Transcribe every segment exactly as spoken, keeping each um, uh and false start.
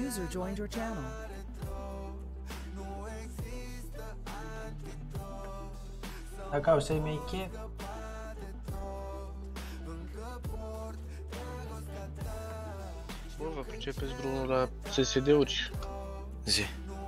User joined your channel. Dacă au să-i mai chef. Bă, vă pricepeți vreunul la S S D-uri? Zi.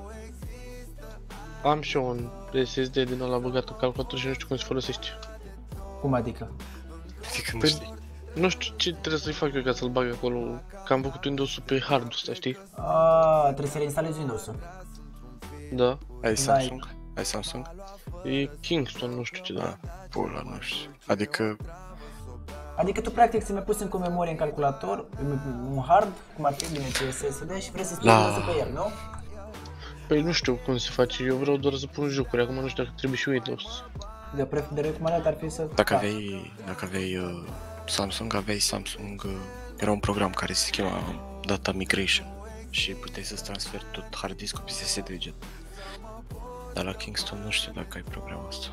Am și eu un S S D din ăla băgat în calculator și nu știu cum se folosește. Cum adică? Adică nu Păi, știi. nu știu ce trebuie să-i fac eu ca să-l bag acolo, că am făcut Windows-ul pe hardul ăsta, știi? Aaa, trebuie să reinstalezi Windows-ul. Da. Ai Samsung? Ai Samsung? E Kingston, nu știu ce, da. Da. Pula, nu știu. Adică... Adică tu practic ți-mi pus în memorie în calculator, un hard, cum ar fi bine ce S S D și vrei să spui La- Windows-ul pe el, nu? Păi nu știu cum se face, eu vreau doar să pun jocuri, acum nu știu dacă trebuie și Windows. De, pref- de recomandat ar fi să... Dacă da. aveai, dacă aveai uh, Samsung, aveai Samsung, uh, era un program care se chema Data Migration și puteai să-ți transferi tot hard disk-ul pe S S D gen. Dar la Kingston nu știu dacă ai programul ăsta.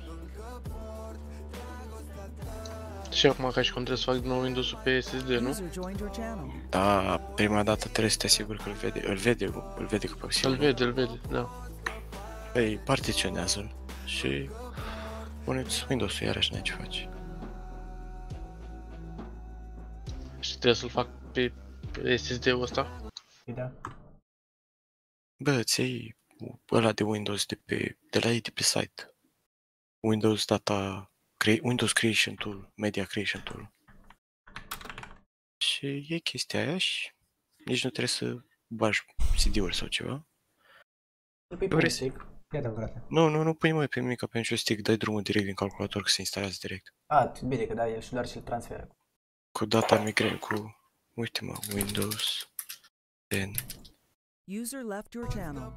Și acum ca și cum trebuie să fac din nou Windows-ul pe S S D, nu? User joined your channel. Da, prima dată trebuie să te asiguri că îl vede, îl vede, îl vede cu Îl posibil. vede, îl vede, da. Păi, partiționează-l și puneți Windows-ul iarăși n-ai ce faci. Și trebuie să-l fac pe S S D-ul ăsta? Da. Bă, îți iei ăla de Windows de, pe, de la ei de pe site. Windows Data, cre, Windows Creation Tool, Media Creation Tool. Și iei chestia aia și nici nu trebuie să bagi C D-uri sau ceva. Îl pui pe Vrei un să- stick. Ia-te-l, frate. Nu, nu, nu pui mai pe nimic pe niciun stick, dai drumul direct din calculator că se instalează direct. A, bine că da, el și doar și-l transferă. Cu data migre, cu, uite mă, Windows ten. User left your channel.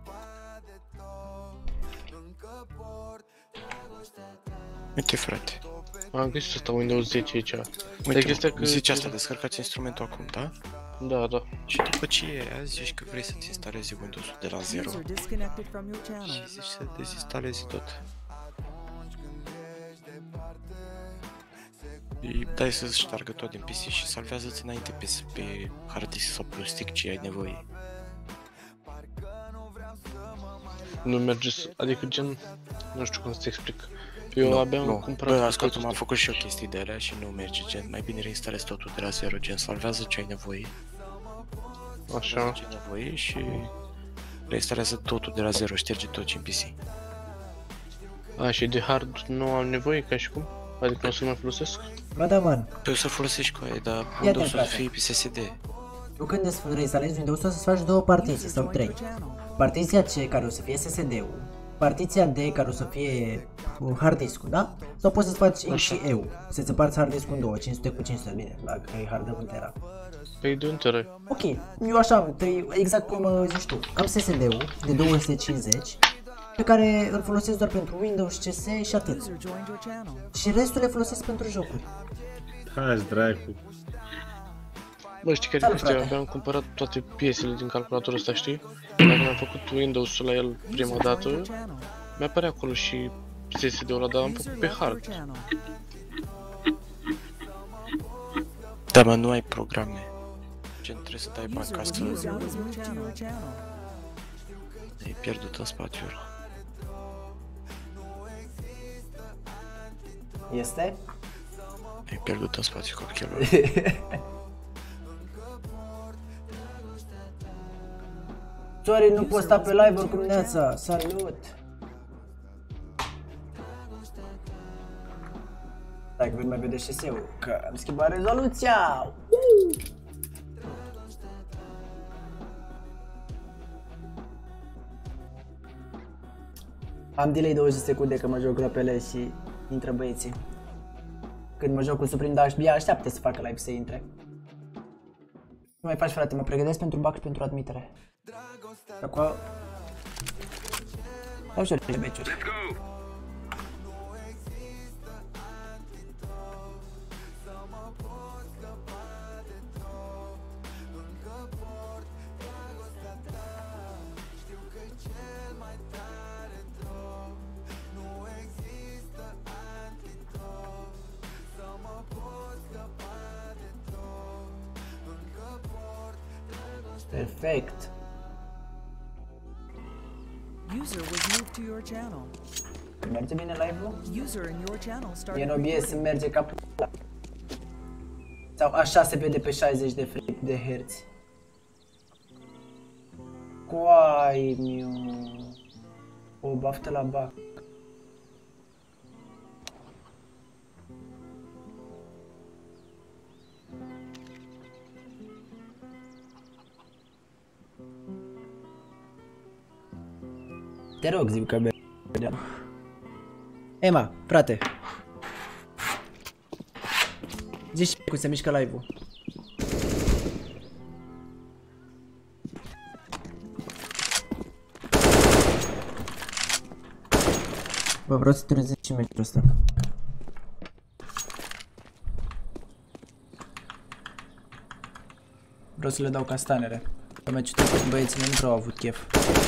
Uite frate, Am găsit asta Windows zece aici. uite chestia mă, că- zice asta, descărcați instrumentul acum, da? Da, da. Și după ce e azi, zici că vrei să-ți instalezi Windows-ul de la zero User disconnected from your și channel. zici să dezinstalezi tot. Îi dai să-ți ștargă tot din P C și salvează-ți înainte pe, pe hard disk sau pe stick ce ai nevoie. Nu merge să... adică gen... nu știu cum să-ți explic. Eu Nu, abia am nu. cumpărat... Bă, ascultă, m-am făcut și eu chestii de alea și nu merge, gen, mai bine reinstalezi totul de la zero, gen, salvează ce ai nevoie, Așa. salvează ce ai nevoie și reinstalează totul de la zero, șterge tot ce în P C. A, și de hard nu am nevoie ca și cum? Adică nu o să mai folosesc? Ba da, man. Păi o să folosești cu aia, dar Ia-te, Windows-ul să frate. fie pe S S D. Tu când îți reinstalezi Windows-ul, o să-ți faci două partiții User sau joined trei. your channel. Partiția C care o să fie S S D-ul, partiția D care o să fie uh, hard disk-ul, da? Sau poți să-ți faci X și E-ul, să-ți împarți hard disk-ul în două, cinci sute cu cinci sute, bine, dacă e hard de un tera. Păi de un tera. Ok, eu așa am, trei, exact cum uh, zici tu, am S S D-ul de două sute cincizeci, pe care îl folosesc doar pentru Windows, C S și atât. User joined your channel. Și restul le folosesc pentru jocuri. Hai-ți dracu. Bă, știi care e Salut, chestia? frate. Abia am cumpărat toate piesele din calculatorul ăsta, știi? Dacă mi-am făcut Windows-ul la el prima User joined dată, your channel. mi-apărea acolo și S S D-ul ăla, dar am User făcut pe left your hard. channel. Da, mă, nu ai programe. Gen, trebuie să dai bani User ca was să moved out of your channel. ai pierdut în spațiul ăla. Este? Ai pierdut în spațiu copilul. Sorry, nu pot sta pe live oricum neața, salut! Stai că mai vede și S E-ul, că am schimbat rezoluția! Woo! Am delay douăzeci de secunde că mă joc la P L și intră băieții. Când mă joc cu Supreme, dar abia așteaptă să facă live să intre. Nu mai faci, frate, mă pregătesc pentru bac și pentru admitere. Acum... Dau și eu beciuri. Perfect. User was moved to your channel. Merge bine live-ul? User in your channel E started în O B S recording. merge ca p***a. Sau așa se vede pe șaizeci de frame de herți. Coai miu. O baftă la bac. Te rog, zi că beau. Ema, frate. Zici cum se mișcă live-ul. Bă, vreau să trezesc și meciul ăsta. Vreau să le dau castanere. Pe meciul trecut băieții mei nu prea au avut chef.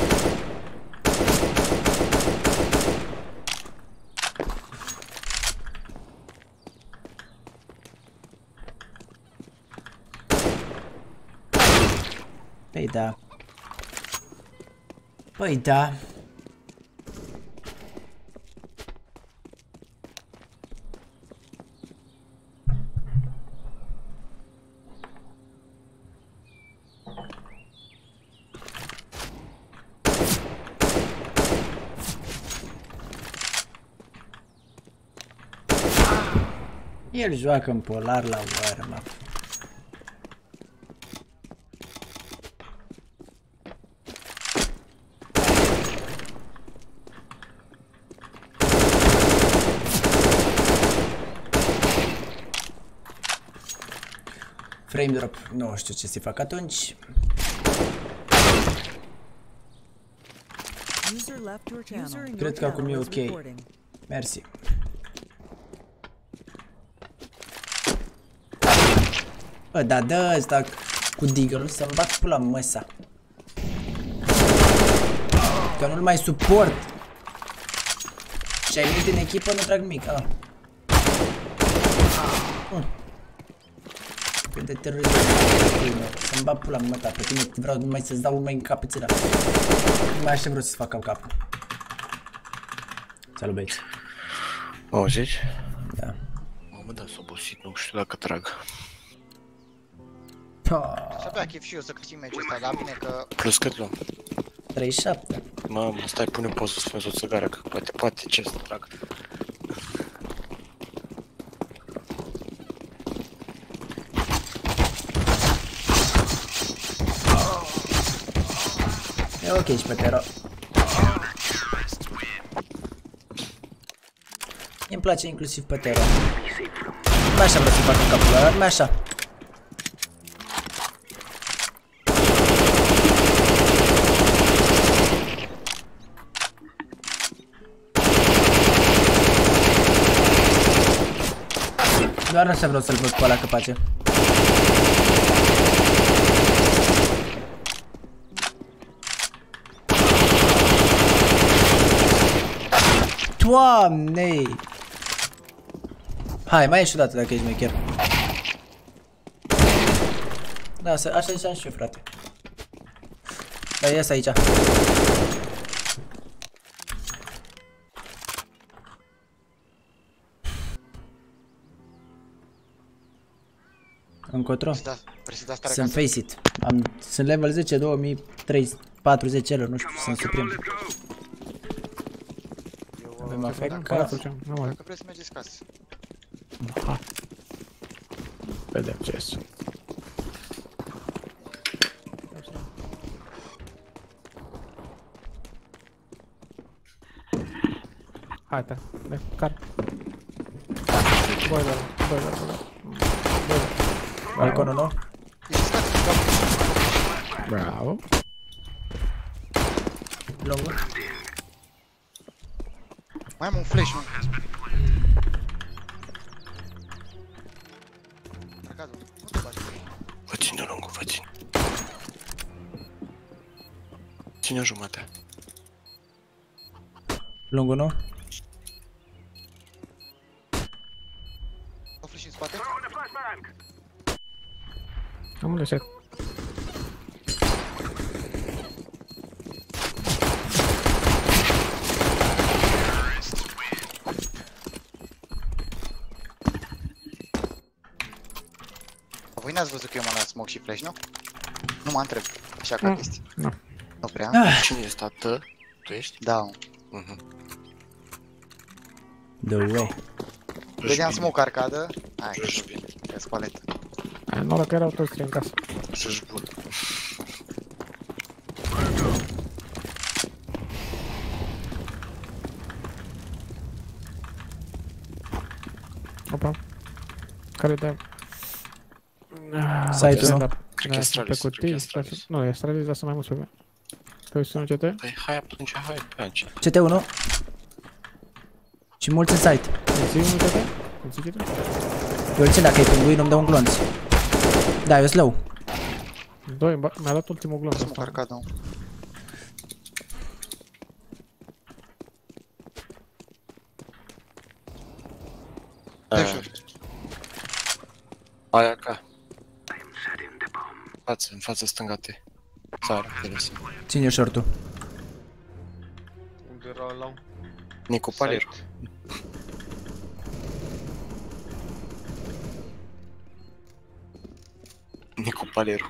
Păi da. Păi da. El joacă în polar la warm-up. Frame drop, nu știu ce să fac atunci. User left your channel. User in your Cred că acum e channel is ok. recording. Mersi. Bă, da, dă ăsta cu diggerul să-mi bag pula măsa. Că nu-l mai suport. Și ai venit în echipă, nu trag nimic. Ah. Mm. Când te terorizezi, să-mi bag pula măta, pe tine vreau numai să-ți dau mai în cap pe țăra. Nu mai aștept vreau să-ți fac cap-capul. Salut, băieți. Mă auziți? Da. Mamă, da, s-a obosit, nu știu dacă trag. Să bea chef și eu să câștig meciul ăsta, dar bine că... Plus cât luăm? treizeci și șapte. Mamă, stai, pune poză să faci o țigară, că poate, poate, ce să trag. E ok și pe tero. Îmi place inclusiv pe tero. Numai așa vreau să fac în capul ăla, numai așa. Doar așa vreau să-l văd pe ăla că face. Doamne! Hai, mai ieși o dată dacă ești mecher. Da, așa ziceam și eu, frate. Dar ies aici. Încotro? Sunt face it. Am, sunt level zece, două mii patruzeci elo, nu știu, sunt suprim. Avem afect ca... Dacă vreți să mergeți casă. Ha. Vedem ce este. Hai, te, de, car. Boiler, boiler, boiler. Balconul nou? Bravo. Lungul? Mai am un flash, mă. Vă țin de lungul, vă țin. Ține o jumătate. Lungul nou? O flash în spate? Am un reset. voi n-ați văzut că eu m-am dat smoke și flash, nu? Nu mă întreb, așa ca Nu. chestii. Nu. Nu prea? Cine este a tă? Tu ești? Da. Mhm. The way. Vedeam smoke arcadă. Hai, Joci bine. că spaletă. Ai noroc că erau toți trei în casă. Joci bun. Opa. Care de... Site-ul, nu? Cred că e Pe Astralis, cred că e cutii, Astralis. nu, e Astralis, dar sunt mai mulți pe mine. Pe uite un C T? Păi hai atunci, hai pe aici. C T unu. Și mulți în site. Îmi ții un C T? Îmi ții C T? Eu ce dacă e pinguin, nu-mi dau un glonț. Da, eu slow. Doi, ba- mi-a dat ultimul glonț Smoke ăsta. arcadă. Aia. Aia ca. Față, în față stânga te. Țară, te lăsă. Ține short-ul. Unde era ăla? Nicu Palier. Site. Nicu Palieru.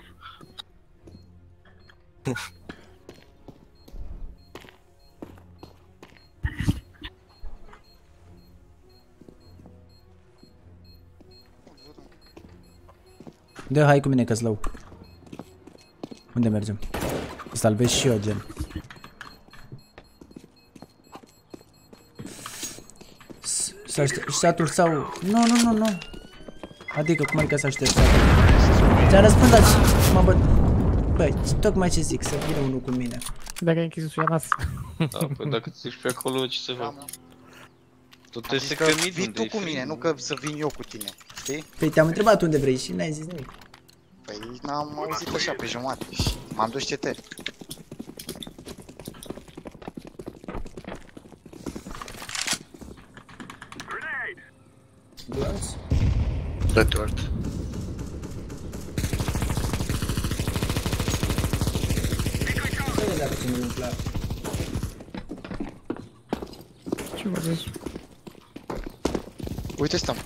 Dă hai cu mine că slow. Unde mergem? Îi salvez și eu, gen. S- Să aștept satul sau... Nu, nu, nu, nu. Adică cum adică să aștept satul? Ți-am răspundat și mă băt... Băi, tocmai ce zic, să vină unul cu mine. Dacă ai închis ușa nas. Da, păi dacă ți ești pe acolo, ce să Da, fac? mă. Tot Am trebuie zis să că cămit vii unde tu e cu mine, frig. nu că să vin eu cu tine. Știi? Păi te-am întrebat unde vrei și n-ai zis nimic. Păi n-am auzit așa pe jumate și m-am dus C T. Glonț? Dă-te ort. Băi, dacă ți-mi nu-mi plac. Ce vorbești? Uite stăm.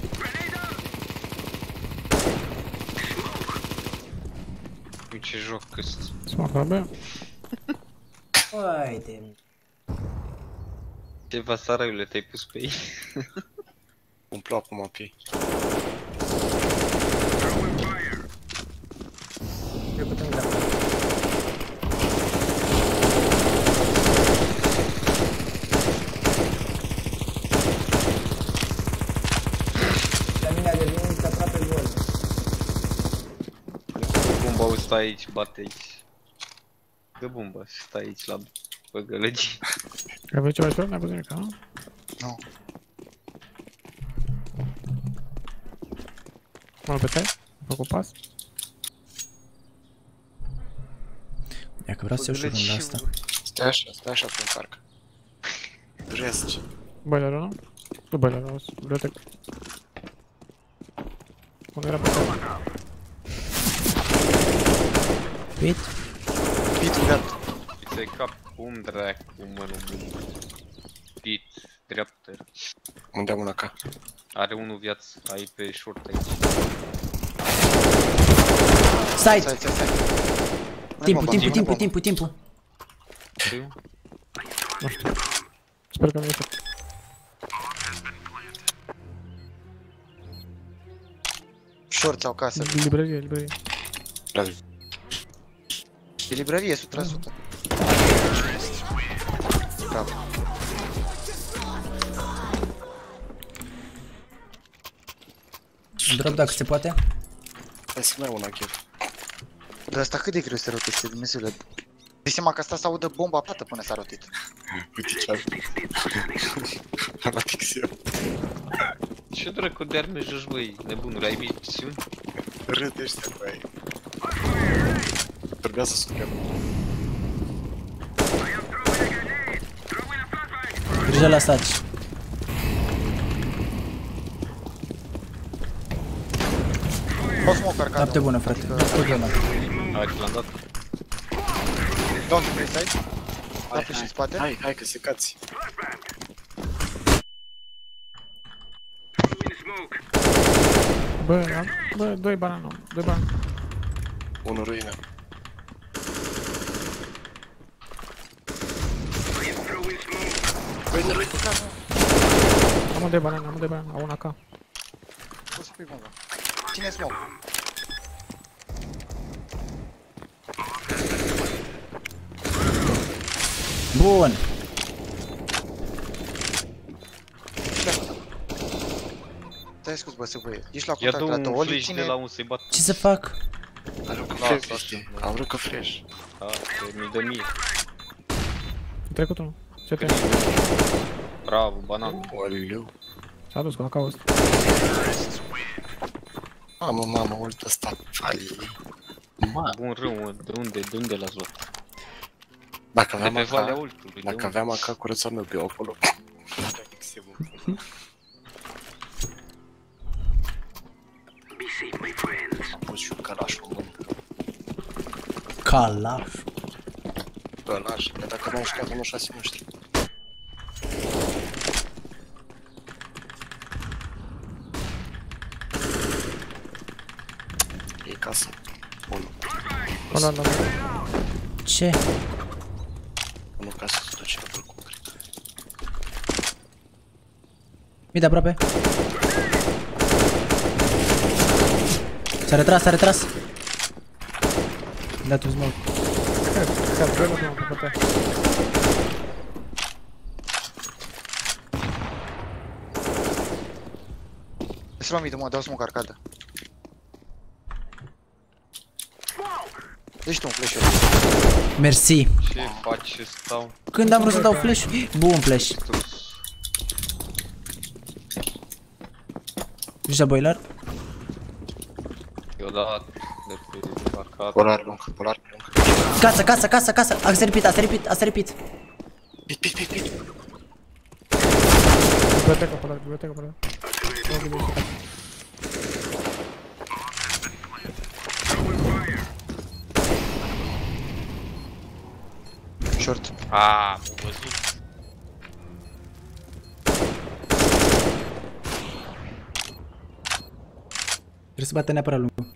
Ui, ce joc ăsta. Smoke la B? Hai de... Ce vasaraiule te-ai pus pe ei? Umplu acum apii. Eu putem da. La mine a devenit aproape gol. Bumba stă aici, bate aici. Dă bumba și stă aici la băgălăgii. Ai văzut ceva short? N-ai văzut nimic, nu? Nu. Mă pe tai? Am făcut pas? Ia că vreau să iau și runda asta. Stai așa, stai așa pe încarcă. Dresc. Boilerul, nu? Nu boilerul, o bibliotecă. Unde era pe tai? Pit? Pit, gata. Ți-ai cap, cum dracu, mă, nu bun. Pit, dreaptă. Unde am una ca? Are unul viață, ai pe short aici. Side! Stai, stai, stai. Timpul, timpul, timpul, timpul, timpul. Știu? Nu știu. Sper că nu e short. Short sau casă. Librărie, librărie. E librărie, o sută la sută. Bravo. Drop dacă se poate. Hai să mai una chef. Dar asta cât de greu să roteze, Dumnezeule. Deci seama că asta să audă bomba plată până s-a rotit. Uite ce am. Am atix eu. Ce dracu de arme joci, băi, nebunule, ai misiuni? Râdește, băi. Trebuia să sucem. Grijă la saci. O smoke arcadă. Noapte bună, frate. Noapte bună. Hai că l-am dat. Down to play side. Da, Hai, pe și hai, spate. hai, hai că se cați. Bă, am- bă, doi banane, doi banane. Unul ruină. Ruină, ruină, da. Am doi banane, am doi banane, au una K. Poți să pui bomba. Ține smoke. Bun. Stai scuz, bă, să băie. Ești la Ia contact dă la tău, un Oli, flash de ține... la un să-i bat. Ce să fac? Aruncă Da, fresh, da, știi? da. Aruncă fresh. Da, că mi dă mie. Trecut unul. Ce te? Bravo, banan. Oleu. S-a dus cu A K-ul ăsta. Mamă, mamă, ult ăsta. Fali. Mamă. Bun rău, mă, de unde, de unde l-ați luat? Dacă De aveam pe Valea AK, Ultului, de dacă unde? aveam AK, curățam eu pe eu acolo. Am pus și un calaș în mână. Calaș. Calaș, dar dacă m-am știat unul șase, nu știu. E casă. Unul. Ăla, ăla, ăla. Ce? Unul casă se duce la balcon, cred. Mi de aproape. S-a retras, s-a retras. Dat un smoke. Chiar, doi la doi, am făcut. Să luăm mid, mă, dau smoke arcadă. Deci tu un flash-ul. Mersi. Ce faci și stau Când am vrut să dau flash? Bun flash. sus? Grijă boiler. Eu dat de pe arcadă. Polar lung, polar lung. Casă, casă, casă, casă. A sărit, a sărit, a sărit. Pit, pit, pit, pit. Biblioteca pe ăla, biblioteca pe ăla. Două biblioteca. Short. Aaa, am văzut. Trebuie să bată neapărat lungul.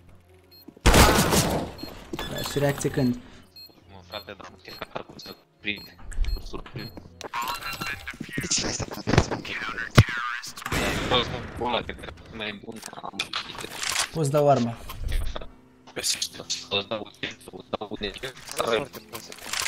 Da, și reacție când? Mă, frate, dar nu știu cum să prind. Surprind. De ce ai stat în viață? Toți mă, ăla, că mai bun. Am Poți dau arma. Găsește. să-ți dau un să-ți dau un ecel. Foarte prost.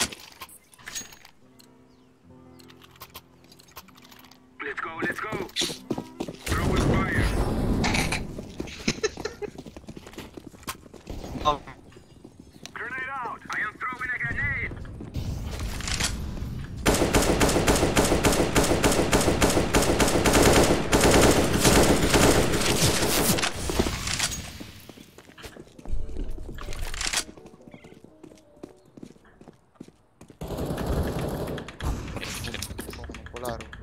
Polarul.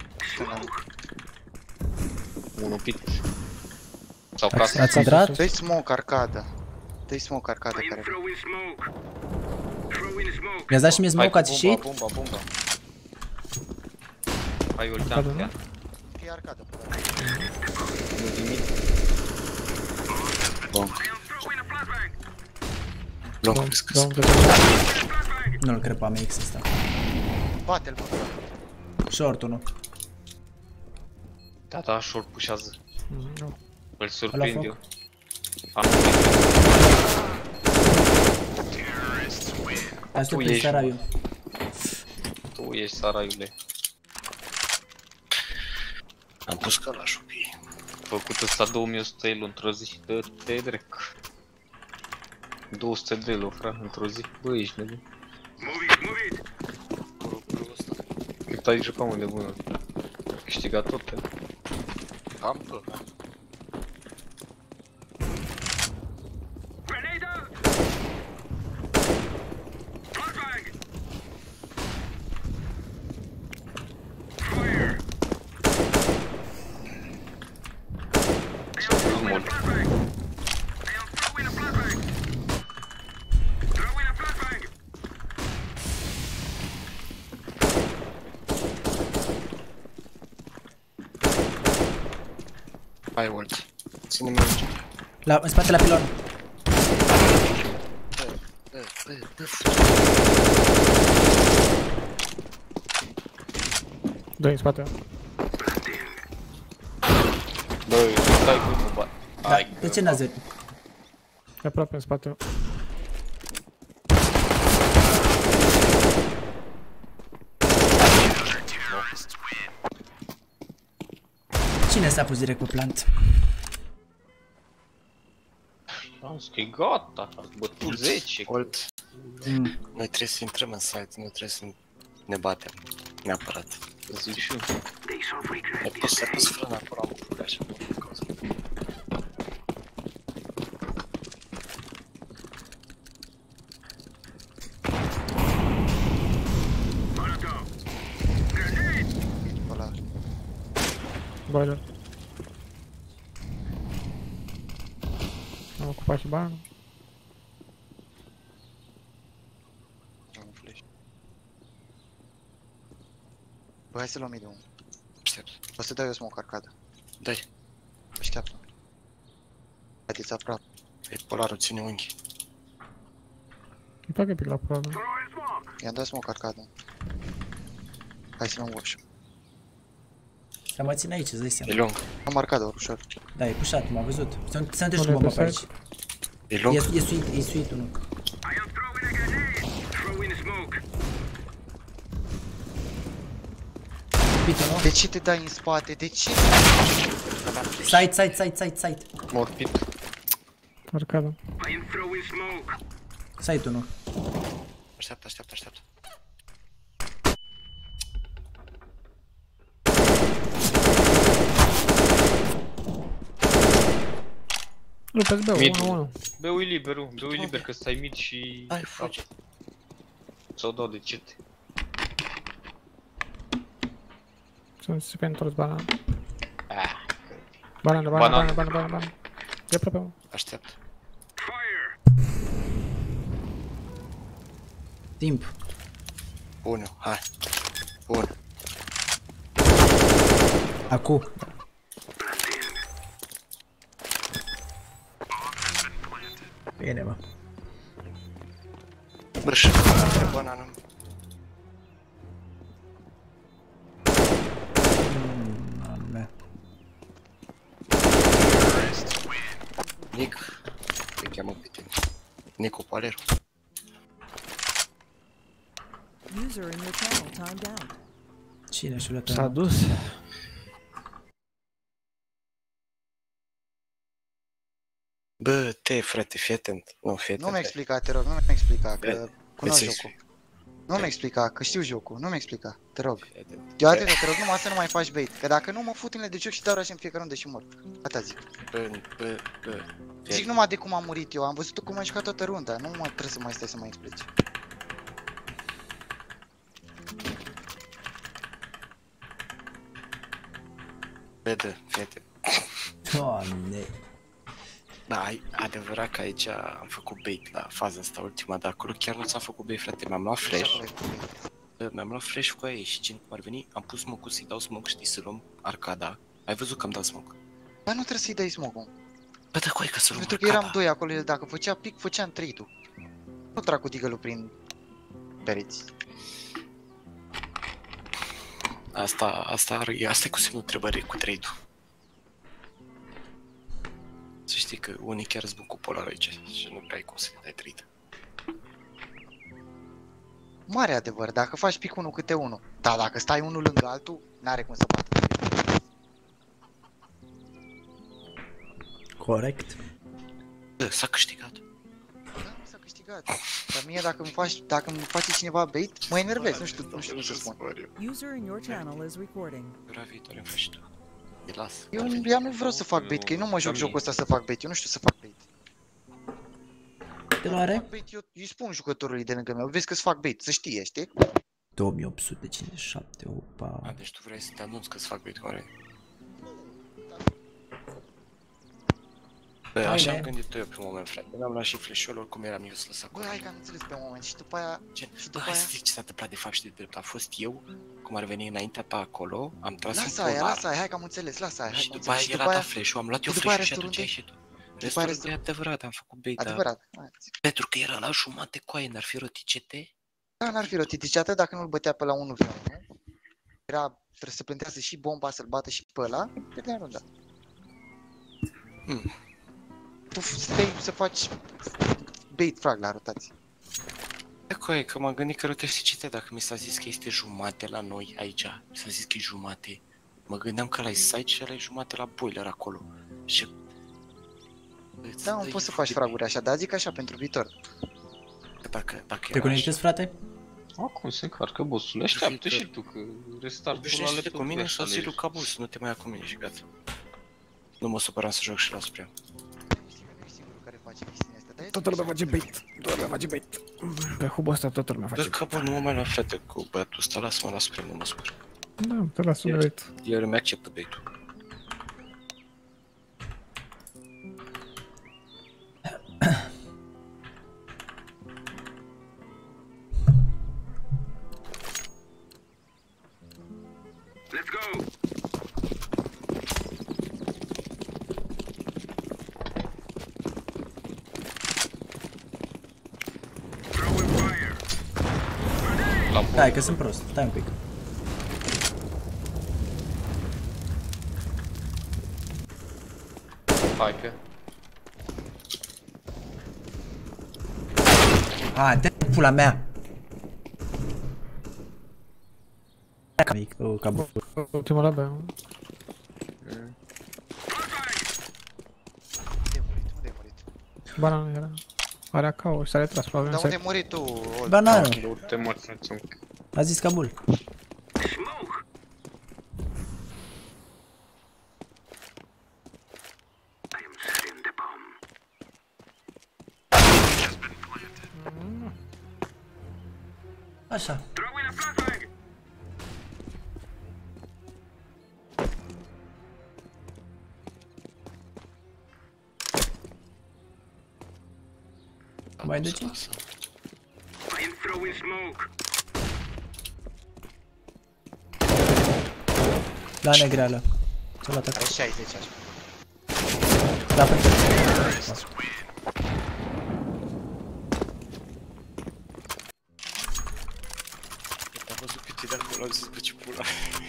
Unul pit. Sau Ați, casă. ați intrat? Dă-i smoke arcada. Dă-i smoke arcada care... Mi-ați dat și mie Hai smoke, cu ați bomba, ieșit? bomba, bomba. Hai ulteam Arcadă, pe nu? ea. E arcada, polar. Nu nimic. Lung. Lung, Două, crezi că două, sunt. două. Nu-l cred pe A M X ăsta. Bate-l, bă, polar. Short unul. Da, da, short pușează. Mhm, nu. Îl surprind foc. eu. Am un Hai să Tu te ești, Saraiu. Tu ești saraiule. Am pus calașul pe ei. Făcut ăsta două mii o sută el într-o zi. Dă-te drec. două sute de lei, frate, într-o zi. Bă, ești nebun. Lucrul ăsta. Cât ai jucat, mă, de bună. Câștigat tot, te. Am tot, da. Nu mult. Hai ult. Ține-mi aici. La, în spate la pilon. Bă, bă, bă, Doi în spate. Băi, stai cu mă bat. Da, Hai, de ce n-ați... E aproape în spate. Cine s-a pus direct pe plant? Las că e gata, ați bătut zece. Olt. Mm. Noi trebuie să intrăm în site, noi trebuie să ne batem. Neapărat. Zic și eu. Ai pus, ai pus frâna acolo, am pus așa. Ăla. Boiler. Am ocupat și banul. Am un flash. Bă, hai să luăm mid-ul. Aștept. O să dau eu smoke arcadă. Dai. Așteaptă. Haideți aproape. E polarul, ține unghi. Îmi fac epic la probabil. I-am dat smoke arcadă. Hai să luăm workshop. Să mă țin aici, îți dai E seama. lung. Am arcadă, ușor. Da, e pușat, m-a văzut. Sunt- Sunteți cu Unde bomba pe pe aici. site? E lung. E, e suit, e suit unul. Pitul, nu? De ce te dai în spate? De ce? Side, side, side, side, side. Mor pit. Arcada. Side unul. Așteaptă, așteaptă, așteaptă. Rupeți B, Mid. unu unu. Beu-i liber, uh, beu-i liber că stai mid și... Hai, fugi. Sau dau de cet. Sunt se întors banan. Ah, Banan, banan, Banan. banan, banan, banan, banan. E aproape mă. Așteaptă. Timp. Unu, hai. Unu. Acu. Bine, mă. Brâș. Banană. Doamne. Nic. Te cheamă pe tine. Nicu Paleru. User in your channel timed out. Cine și-a luat S-a ăla? dus. Bă, te, frate, fii atent. Nu, fii atent. Nu mi-a explicat, te rog, nu mi-a explicat, că Bă, cunosc îți jocul. Nu mi-a explicat, că știu jocul, nu mi-a explicat, te rog. Fii atent. Eu atât, te rog, numai să nu mai faci bait, că dacă nu mă fut în de joc și dau așa în fiecare rundă și mor. Atâta zic. Bă, bă, bă. Zic numai de cum am murit eu, am văzut cum am jucat toată runda, nu mă trebuie să mai stai să mai explici. Bă, dă, fii atent. Doamne. Da, ai adevărat că aici am făcut bait la faza asta ultima, dar acolo chiar nu ți-a făcut bait, frate. Mi-am luat flash. Bă, mi-am luat flash cu aia și gen cum ar veni, am pus smoke-ul să-i dau smoke, știi, să luăm arcada. Ai văzut că am dat smoke. Dar nu trebuie să-i dai smoke-ul. Bă, dă coi că să luăm Pentru că eram arcada. doi acolo, dacă făcea pic, făceam trade-ul. Nu trag cu tigălul prin pereți. Asta, asta, are, asta e cu semnul întrebării cu trade-ul. Să știi că unii chiar zbun cu polar aici și nu prea ai cum să le dai trade. Mare adevăr, dacă faci pic unul câte unul. Dar dacă stai unul lângă altul, n-are cum să bată. Corect. Bă, s-a câștigat. Da, nu s-a câștigat. Dar mie dacă îmi faci, dacă îmi face cineva bait, mă enervez, nu știu, nu știu cum să spun. User in your channel is recording. Ura viitoare îmi faci tu. Îi las. Eu, eu nu vreau să fac bait, că eu nu mă joc jocul ăsta să fac bait, eu nu știu să fac bait. Te luare? Fac bait, eu îi spun jucătorului de lângă meu, vezi că-ți fac bait, să știe, știi? două mii opt sute cincizeci și șapte, opa. A, deci tu vrei să te anunți că-ți fac bait, oare? Bă, Hai, așa bă. am gândit eu pe un moment, frate. Mi-am luat și flash-ul, oricum eram useless Bă, acolo. hai că am înțeles pe un moment și după aia, Gen, și bă, după hai aia... să zic ce s-a întâmplat de fapt și de drept. A fost eu, cum ar veni înaintea pe acolo, am tras Lasă un aia, polar. lasă aia, hai că am înțeles, lasă aia, hai Și că am după aia înțeles. Și el după a aia, dat flash-ul, am luat eu după aia flash-ul și restul atunci ai ieșit tu. După aia Restul e restul... adevărat, am făcut bait, dar Adevărat. Hai, zi. pentru că era la jumate coaie, n-ar fi rotit C T? Da, n-ar fi rotit nici atât dacă nu-l bătea pe la unu v unu. Era, trebuie să plantează și bomba, să-l bată și pe ăla, pierdea runda. Hmm. Tu stai să faci bait frag la rotație. Da, coaie, că m-am gândit că rotești C T dacă mi s-a zis că este jumate la noi aici. Mi s-a zis că e jumate. Mă gândeam că ăla e site și ăla e jumate la boiler acolo. Și... Da, nu poți să faci fraguri așa, dar zic așa pentru viitor. Dacă, dacă Te era conectezi, frate? Acum se încarcă bossul. Așteaptă și tu că restart pula Obișnuiește-te laptopul cu mine ăsta sau de- zilu ca bus, nu te mai ia cu mine și gata. Nu mă supăram să joc și la Supreme. Știi că nu ești singurul care face chestiile astea, dar e Toată lumea face bait. Toată lumea face bait. Pe hubul ăsta toată lumea face Dar bait. că bă, nu mă mai la fete cu băiatul ăsta, lasă-mă la Supreme, nu mă supăr. Da, te las un bait. El îmi acceptă bait-ul. La Hai că sunt prost, stai un pic. Hai că... A, de pula mea! Mic, o, ca bă. Ultimul la B. Unde ai murit? Unde ai murit? Banana era. Are A K O și s-a retras, probabil. Dar Dar unde ai murit tu? Old? Banană! Nu te mori, frate. A zis Kabul. Așa. Mai duci? La negreală. Ce-a luat Ai acolo? șaizeci așa. Da, perfect. Am văzut pe tine acolo, am zis, bă, ce pula.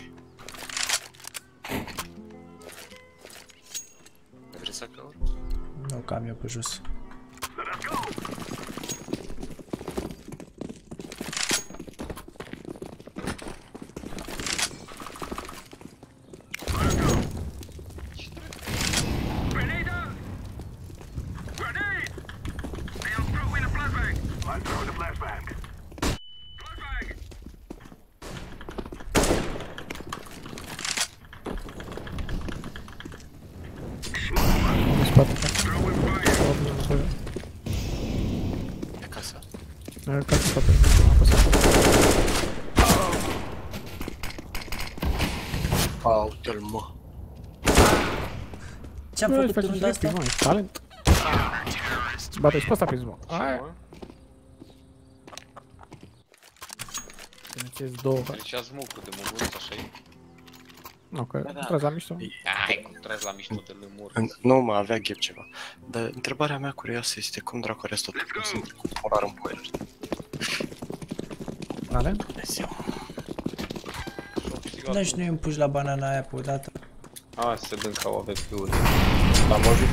Vrei să caur? Nu, că am eu pe jos. în spate. E casa. Ca să spate. Am fost acolo. A, uite-l, mă. Ce-am Bă, făcut faci în un runda asta? mă, ești talent. Bate și pe ăsta pe zi, mă. Aia. Țineți două. Trecea smoke-ul de măguț, așa-i? Nu, că Da, da. intrați la mișto. Hai, cum tragi la mișto de lămur. Nu mă avea ghep ceva. Dar întrebarea mea curioasă este cum dracu are asta tot cum sunt cu polar în boiler. Talent? Dumnezeu. Da, și noi îmi puși la banana aia pe o dată. A, se dâng ca o A V P-uri. L-am lovit.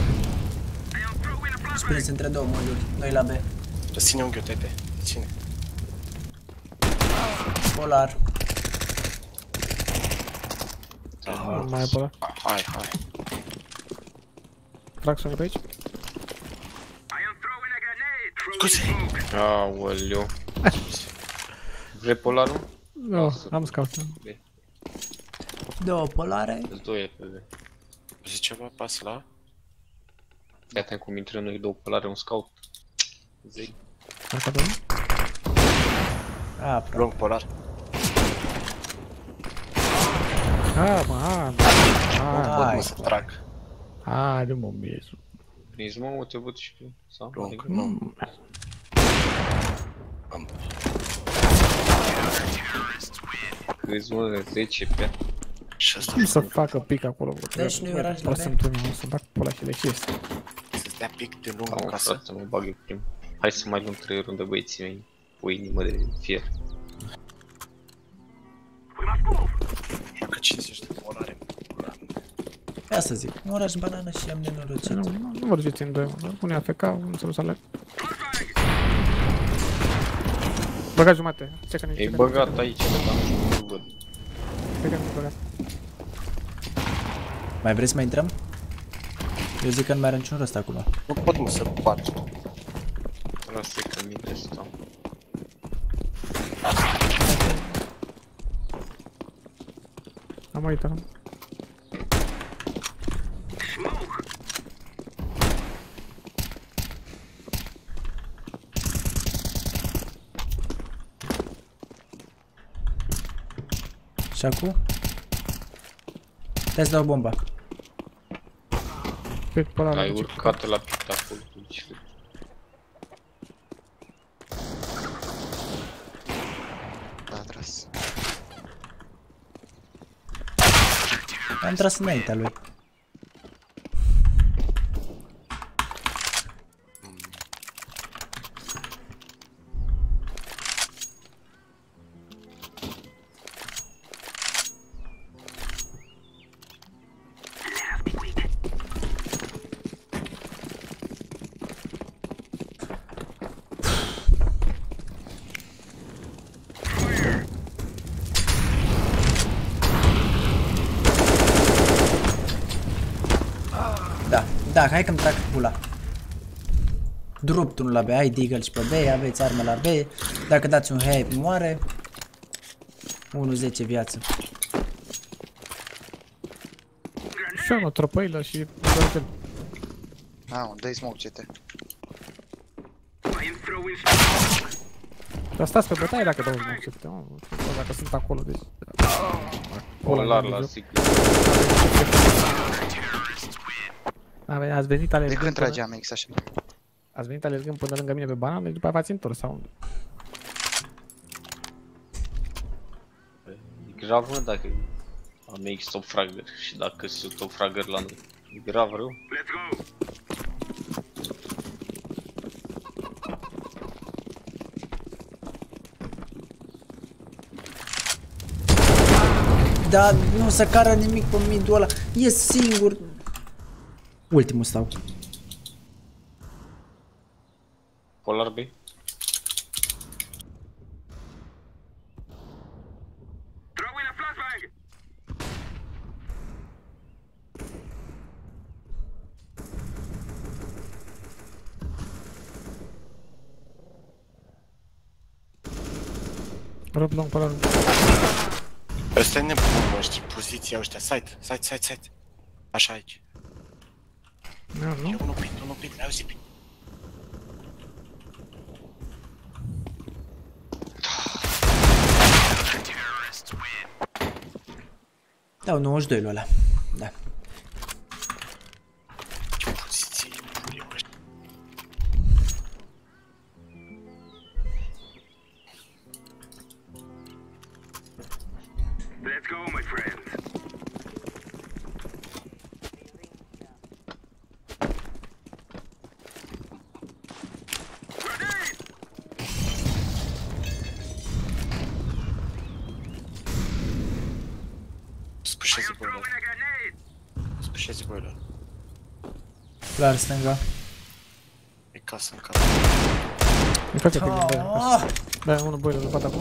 Sprins între două moduri, noi la B. Ține un ghiotete. Ține. Polar. Nu mai e pe ăla. Hai, hai. Trag să pe aici. Scuze. Aoleu. Vrei polarul? Nu, am scout. Două polare. Îți doi E P V. Zici ceva? Pas la? Fii atent cum intră noi două polare, un scout. Zei. Arca doi. A, pro. Long polar. A, mă, a, a, Pot Hai, mă să trag. a, de mă, miezul. Nici mă, te văd și pe... Sau? Long, Adică- nu. Am. Câți mă, zece pe... Și asta Cum să facă pic acolo? Deci nu-i oraș la B? Sunt unii, o să bag pe ăla și le și este. să-ți dea pic de lung Am în casă. frate, mă bag eu prim. Hai să mai luăm trei runde băieții mei. O inimă de fier. Facă cincizeci de dolari. Ia să zic, un oraș banană și am nenorocit. Nu, nu, nu vă duceți în doi, mă. Pune A F K, nu să-l să aleg. Băgați jumate. Ce că nici. E băgat aici, dar nu văd. Ce că nici băgat. Mai vrei să mai intrăm? Eu zic că nu mai are niciun rost acum. Nu pot mă să bat. Lasă că mine stau. Am uitat. Și acum? Hai să dau bomba. Pe pe ăla. Ai urcat la pit acolo, deci. Da, tras. Am tras înaintea lui. Da, da, hai că-mi trag pula. Dropt unul la B, ai Deagle și pe B, aveți armă la B. Dacă dați un hei, moare. unu zece viață. Și am o tropăilă și... Ah, un dă-i smoke C T. Dar stați pe bătaie dacă dau un accepte, mă. Dacă sunt acolo, deci... Polar la sigur. Ați venit De alergând când până... trage A M X așa? Ați venit alergând până lângă mine pe banană și după aia v-ați întors sau... E grav, mă, dacă am X top fragger și dacă sunt top fragger la noi. E grav rău. Da, nu se cară nimic pe midul ăla. E singur. Ultimul stau. Polar B. Rog long pe ăla. Ăsta e nebun, mă, știi, poziția ăștia, site, site, site, site. Așa aici. Nu, nu? E unul pit, unul pit, ai auzit pit. Dau nouăzeci și doi lui ăla. Da. Ce poziție e pune ăștia. Let's go, my friends. Spușează boiler. Spușează boiler. Clar stânga. E casă în casă. Îmi face pe gândire. Ah! Da, unul boiler, îl bat acum.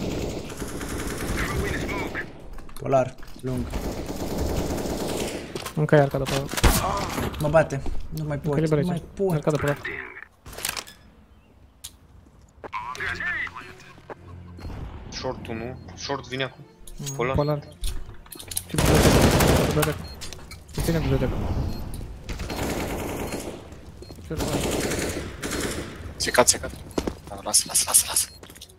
Polar, lung. Încă e arcadă pe ăla. Mă bate. Nu mai pot. Încă Nu liber mai aici. pot. Arcadă pe ăla. Short unu. Short vine acum. Mm, Polar. Polar. Și bibliotecă. Bibliotecă. Îi ține bibliotecă. Ce ăla? Secat, secat. Da, lasă, lasă, lasă, lasă.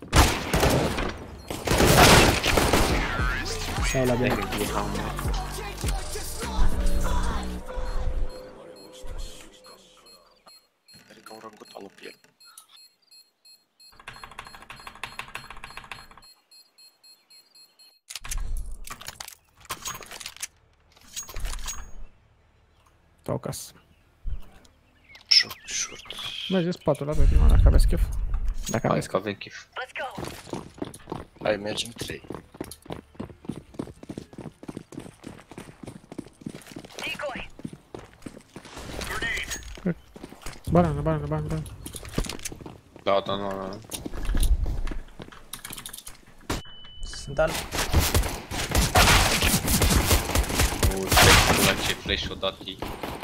Sau la B. Are ca un rangutan în piele. Sau casă. Short, short. Merge spatul la doi prima dacă aveți chef. Dacă Hai aveți că chef. avem chef. Hai, mergem trei. Banana, banana, banana, banana. Da, da, da, da. Sunt al... Nu, flash, la ce flash-o dat ei.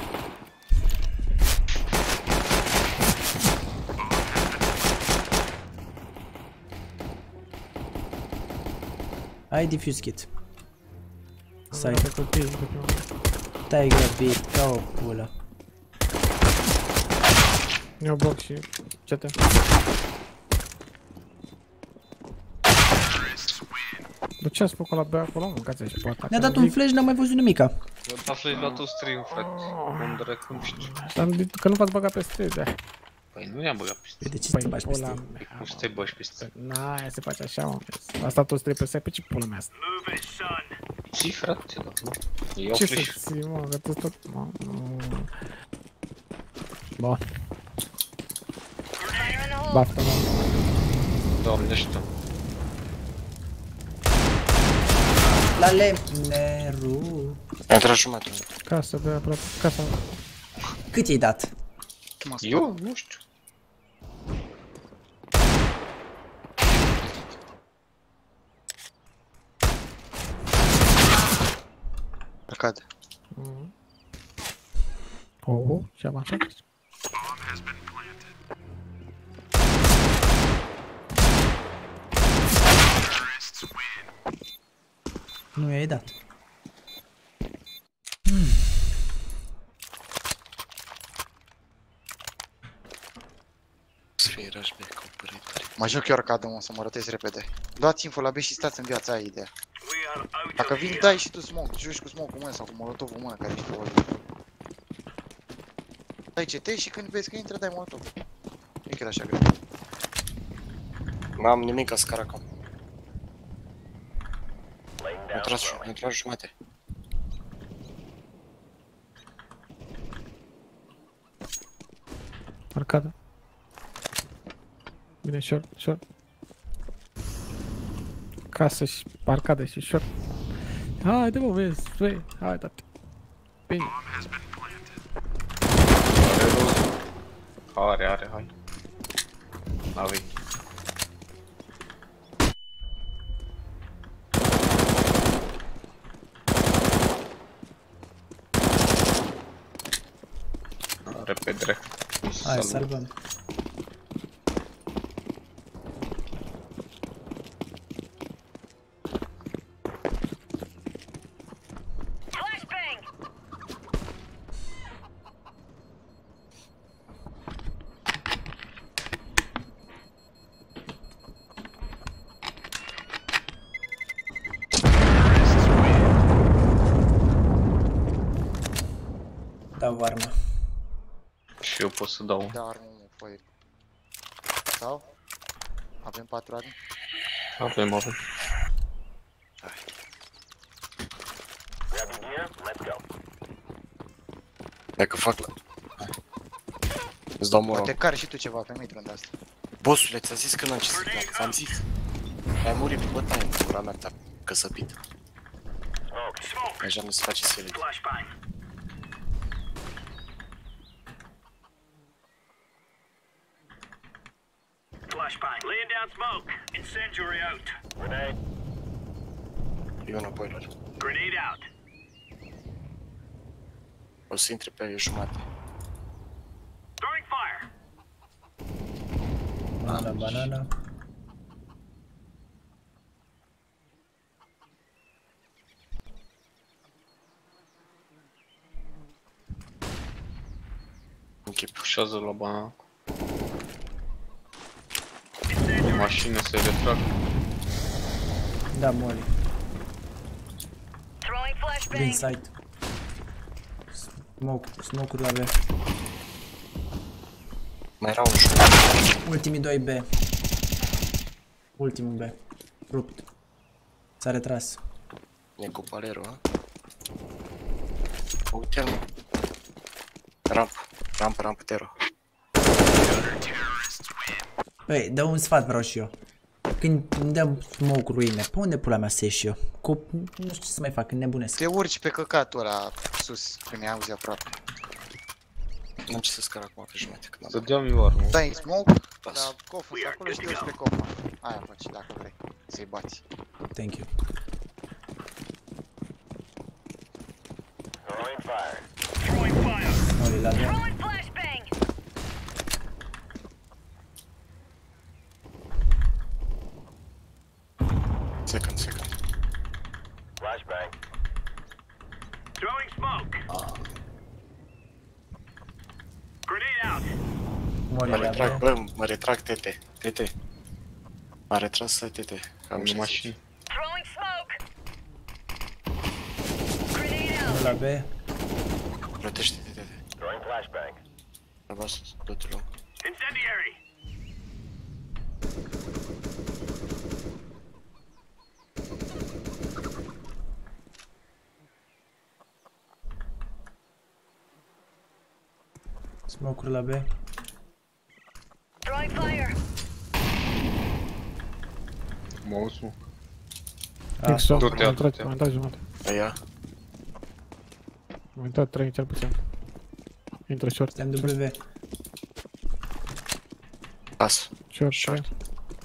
Ai diffuse kit. Stai. Stai, Pe copii, pe prima. te-ai grăbit ca o pulă. Eu bloc și C T. De ce ați făcut la B acolo, mâncați și poate. Ne-a dat un flash, n-am mai văzut nimica. Eu dat flash la tot stream, frate. Cum dracu, nu știu. Am zis că nu v-ați băgat peste, da. Păi nu i-am băgat peste. De ce Păi, te bagi pula peste? mea, Cum să te bagi peste? n-aia se face așa, mă. A stat toți trei pe site, pe ce pula mea asta? Ții, frate, da, nu? Iau Ce să flash. ții, mă, că tu tot... Mă, nu... Bun. Baftă, mă. Doamne, știu. La lemneru. Am intrat jumătate. Casă de aproape, casă. Cât i-ai dat? Eu? Nu știu. Arcade. Oh, ce am așa? Nu i-ai dat. Să fie rushback cu părintare. Mă joc eu arcade, mă, să mă rotez repede. Luați info la B și stați în viața, aia e ideea. Dacă vin, dai și tu smoke, joci cu smoke cu mână sau cu molotov cu mână, care ești tu. Dai C T și când vezi că intră, dai molotov. Nu e chiar așa greu. N-am nimic ca scar acum. Am intrat, am intrat jumate. Arcadă. Bine, short, short. Casă și arcadă și short. Haide mă, vezi, vei, hai, tati. Bine. Are roz. Are, are, hai. N-avei. Repede. Hai, salvăm. Dau arma. Și eu pot să dau. Da, armă, mă, păi. Sau? Avem patru arme? Avem, avem. Dacă fac la... Îți dau moră. Poate cari și tu ceva pe mitru în asta. Bossule, ți-a zis că n-am ce să fac, ți-am zis. Ai murit pe bătaie, pula mea ta căsăpită. Deja nu se face select. Flashbang. Laying down smoke. Incendiary out. Grenade. Eu una boiler. Grenade out. O să intre pe jumate. Throwing fire. Banana, banana. Închip. Pușează la banana. Mașină se retrag. Da, mori. Throwing Din flashbang. site. Smoke, smoke-uri la B. Mai era un joc. Ultimii doi B. Ultimul B. Rupt. S-a retras. E cu palero, ha? Uite-l, mă. Ramp, ramp, ramp, tero. Băi, dă un sfat vreau și eu. Când îmi dăm smoke ruine, pe unde pula mea să ieși eu? Cu... nu știu ce să mai fac, când nebunesc. Te urci pe căcatul ăla sus, când ne auzi aproape. N-am ce să scar acum pe jumătate când Să am... deam eu armă. Dai smoke, Pas. dar coful acolo și te urci pe coful. Aia faci, dacă vrei, să-i bați. Thank you. Throwing fire. Throwing fire. Mori la doi. Throwing flashbang. Second, second. Flashbang. Throwing smoke. Grenade out. Mori Mă la retrag, doi. bă, mă retrag, tete, tete. M-a retras tete, cam Am ce mașini. Throwing smoke. Grenade out. Mori la B. plătește tete. Throwing flashbang. Rămas, dă-te lung. Incendiary. Smoke-uri la B. Throwing fire. Mă auzi, mă. Fix-o, du-te, am intrat, du-te. am intrat jumătate. Aia, Am intrat trei cel puțin. Intră short. Suntem W. pas. Short, Short. trei.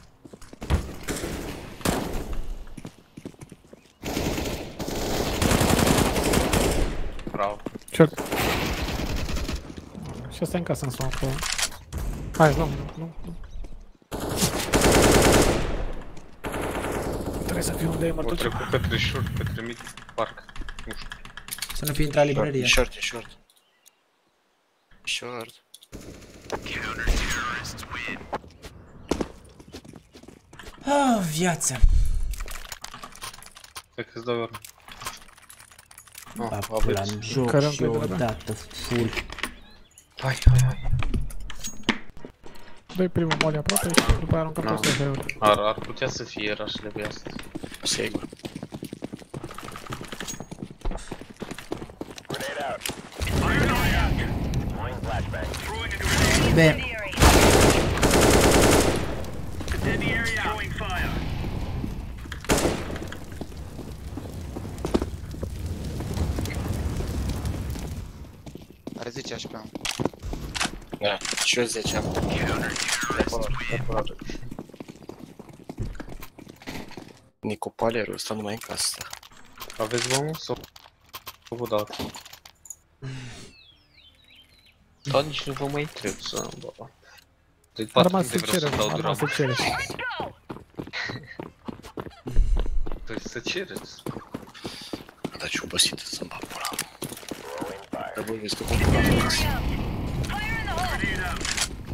Bravo. Short. Și asta e în casă în smoke acolo. Hai, nu, nu, nu. Trebuie să fiu unde e O mărtucea. trecut către short, către mid, parc. Nu știu. Să nu fie intrat Short, librăria. e short, e short. Short. Ah, viața. Hai că-ți dau eu armă. Ba, Ah, pula, aveți. în joc Care am și eu play de la B? odată, full. Hai, hai, hai. Dă-i primul moli aproape și după aia aruncăm No. toți trofeuri. Ar, ar putea să fie rush-le pe asta. Sigur. Grenade out. Fire going out. Throwing flashbang. Throwing a grenade. B. Incendiary. Incendiary out. Throwing fire. Are zece H P am. Da, și eu zece am. De acolo, de acolo. Nicu Palerul ăsta numai în casă. Aveți bombă sau o vă dau? Da, nici nu vă mai întreb să bă. De A patru rămas minute să vreau să cerem, dau a rămas drum. să cerem. Let's go. Trebuie să cereți. Dar ce obosită să-mi bag pula. Throwing fire. Dar voi vezi că cum fac. Fire in the hole. Grenade out.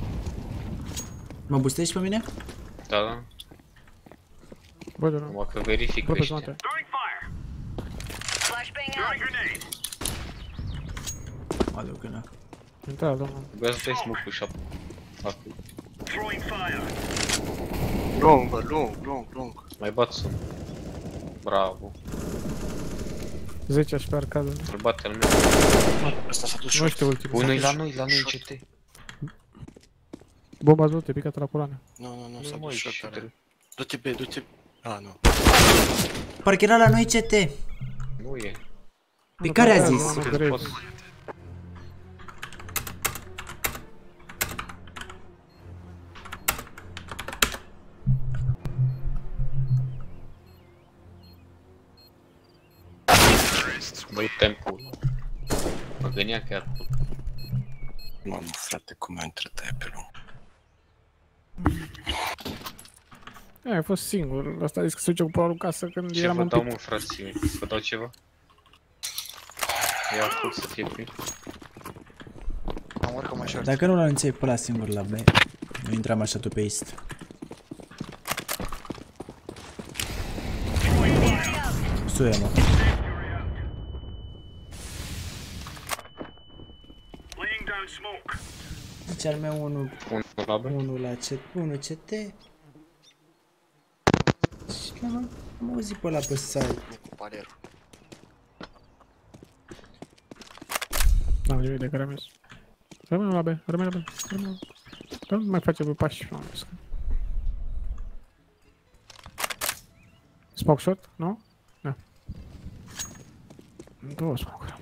Mă boostezi pe mine? Da, da. Bă, de nu. Numai că verific Bă, pe ăștia. jumătate. Throwing fire. Flashbang Throwing out. grenade. Mă duc în Intra, domnul. Trebuia să dai smoke-ul și apă. Acum. Throwing fire. Lung, bă, lung, lung, lung. Mai bat să. Bravo. zece H P arcadă. Îl bate al meu. Ăsta s-a dus Nu short. știu ultimul. Unul la noi, la noi C T. Bomba azul, te picat la culoane. Nu, nu, nu, Nu s-a mai dus short. shooter. are. Du-te B, du-te... A, nu. Parcă era la noi C T. Nu e. Pe care a zis? Nu, Că greu. pot- Băi, tempul. Mă gândea chiar. Mamă, frate, cum ai intrat aia pe lung. Ai fost singur. Asta a zis că se duce cu pula lui casă când Ce eram vă în dau, pic. mă, frații? Vă dau ceva? Ia ascult să fie prins. Am urcat mai short. Dacă nu l-am înțeleg pe ăla singur la B, nu intram așa tu pe east. Suie, mă. Laying down smoke. Deci al meu unul, Unul la B. unul la C, unul C T. Și am, am auzit pe ăla pe site. Nicu Palerul. N-am nimic de care am zis. Rămâne la B, rămâne la B, rămâne la B. Da, nu mai face pe pași. Smoke shot? Nu? Da. Două smoke-uri.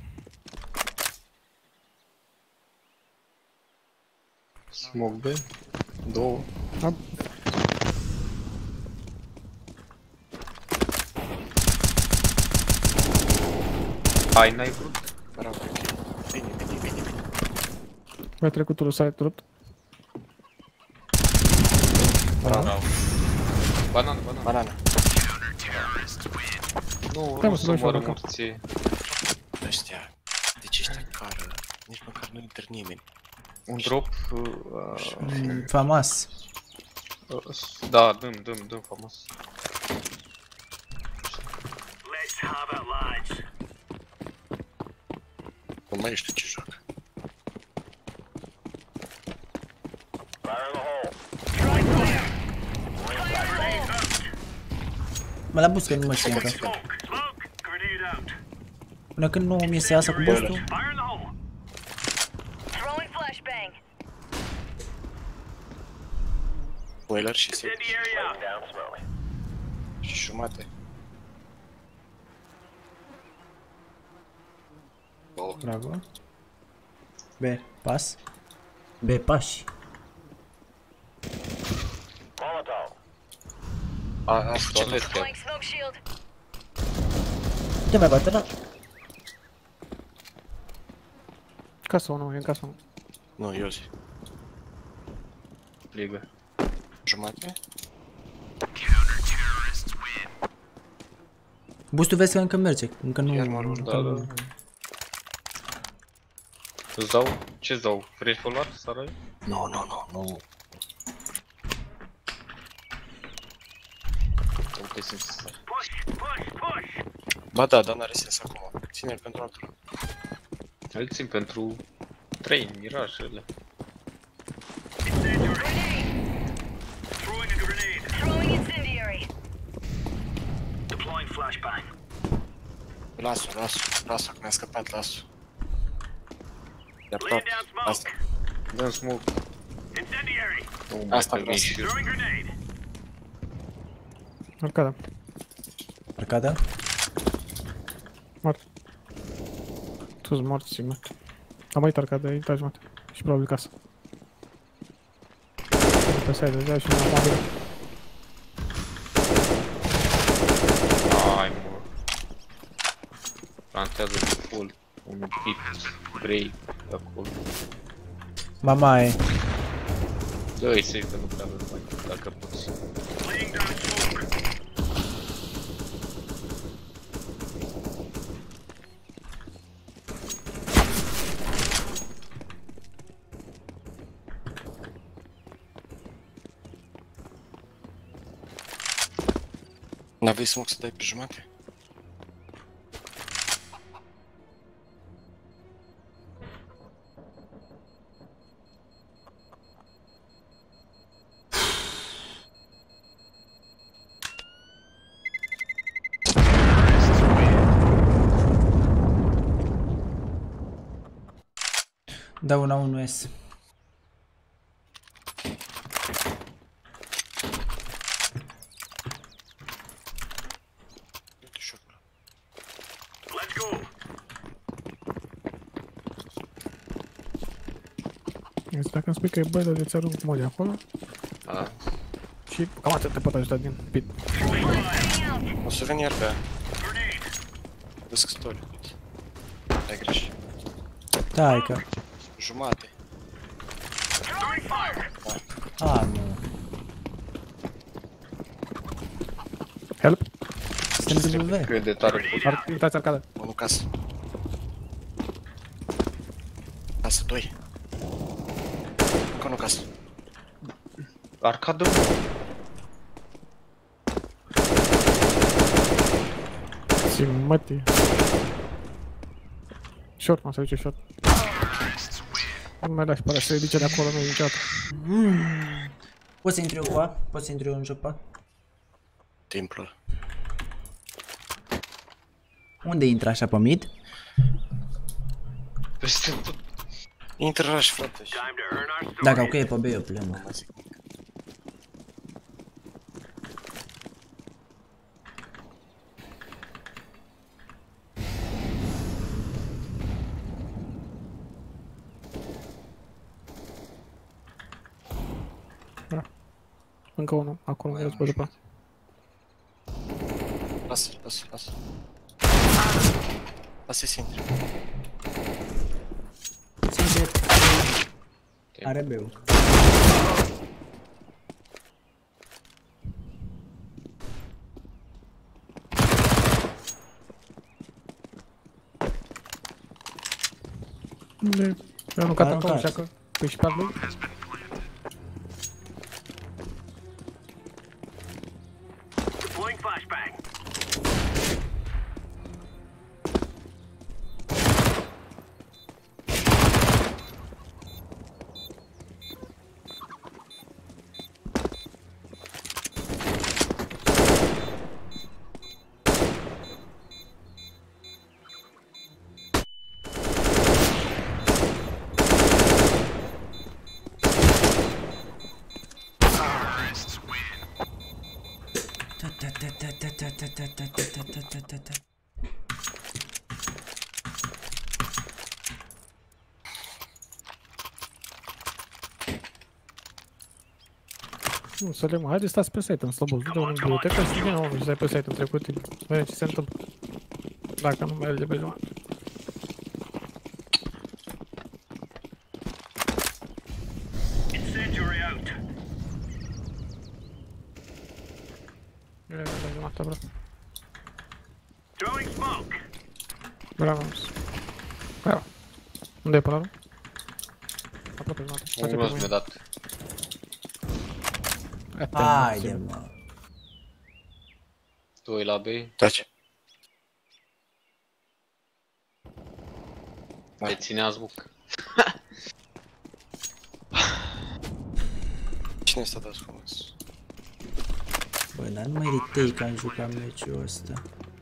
Smoke B. Două. Da. Hai, n-ai vrut? Bravo, ok. Bine, bine, bine, bine. Mai trecutul s-a trupt. Bravo. Banană, banană. Banana. Nu, Da, nu mă, să să moară dau și morții. Ăștia. Deci ăștia care... Nici măcar nu intră nimeni. Un drop... Uh, Mm, famas. uh, da, dăm, dăm, dăm frumos. Let's have it, lads. Nu mai știu ce joacă. Fire in the hole. Throwing fire. Grenade out. Mă la buscă, nu mă știu încă. Smoke. Smoke. Grenade out. Până când nu mi se iasă cu bustul. Fire in the hole. Throwing flashbang. Boiler și se... Incendiary out. Down smoke. și jumate. Două. Bravo. B, pas. B, pași. Molotov. A, a, toaletă. Deploying smoke shield. Ce mai bate la? Casa unu, e în casa unu. Nu, eu zi. Ligă. Jumate? Boostul vezi că încă merge, încă nu... Iar mă rog, încă Da, nu- da. Îți dau? Ce-ți dau? Vrei folar, Sarai? Nu, nu, nu, nu. Nu te simți să... Push. Push. Push. Ba da, dar n-are sens acum. Ține-l pentru altul. Îl țin pentru trei mirajele. Incendiary. Grenade. Throwing a grenade. Throwing incendiary. Deploying flashbang. Las-o, las-o, las-o, că mi-a scăpat, las-o. De Laying aproape. down smoke. Asta. Dăm smoke. Incendiary. Nu mai Asta permis vreau să- și eu. Throwing grenade. Arcada. Arcada? Mort. Tu-s mort, sigur. Am uitat arcada, e etaj mate. Și probabil casa. Pe side, deja și nu am Hai, mă. Plantează de full. Un pit break de acolo. Mama e. Dă-i safe că nu prea avem mai dacă poți. Laying down smoke. N-aveai smoke să dai pe jumate? Da una unu S. Uite și acolo. Let's go. Deci dacă îmi spui că e bă, dar îți arunc mod de acolo. Da. Și cam atât te pot ajuta din pit. O să veni iar pe aia. Grenade. Descăstori. Ai greșit. Da, hai că... Jumate. Throwing fire. A, nu. Help! Suntem W. Cât de tare pot. Ar, intrați arcada. Unu casă. Casă doi. Încă unu casă. Arcadă. Si mătii. Short, mă, se duce short. Nu mai lași, pare să ridice de acolo, nu e niciodată. Poți să intri eu cu A? Poți să intri eu în joc A? Templul. Unde intră așa pe mid? Peste tot. Intră rush, frate. și- Time to earn our Dacă story. au că e pe B, eu plâng. Nu mai zic nimic. Încă unul, acolo, Mai eu am spun după. Lasă, lasă, lasă. Lasă-i să intre. Sincer, are B-ul. Unde? Eu aruncat Aruncat. acolo, așa că pe spate lui. Deploying flashbang. Ta ta ta ta ta ta ta ta ta ta ta ta ta ta. Nu înțeleg, mă, haide stați pe site în slăbos, du-te în bibliotecă și vină omul și stai pe site între cu tine. Vedem ce se întâmplă. Dacă nu merge pe jumătate. Incendiary out. Merge pe jumătate, bro. Throwing smoke. Bravo, mus. Bravo. Unde e pălarul? Aproape jumătate. Un Face pe glos mi-a mine. dat. Haide, mă. Doi la B. Taci. Te ținea zbuc. Cine s-a dat frumos? Bă, dar nu mai retake că am jucat meciul ăsta.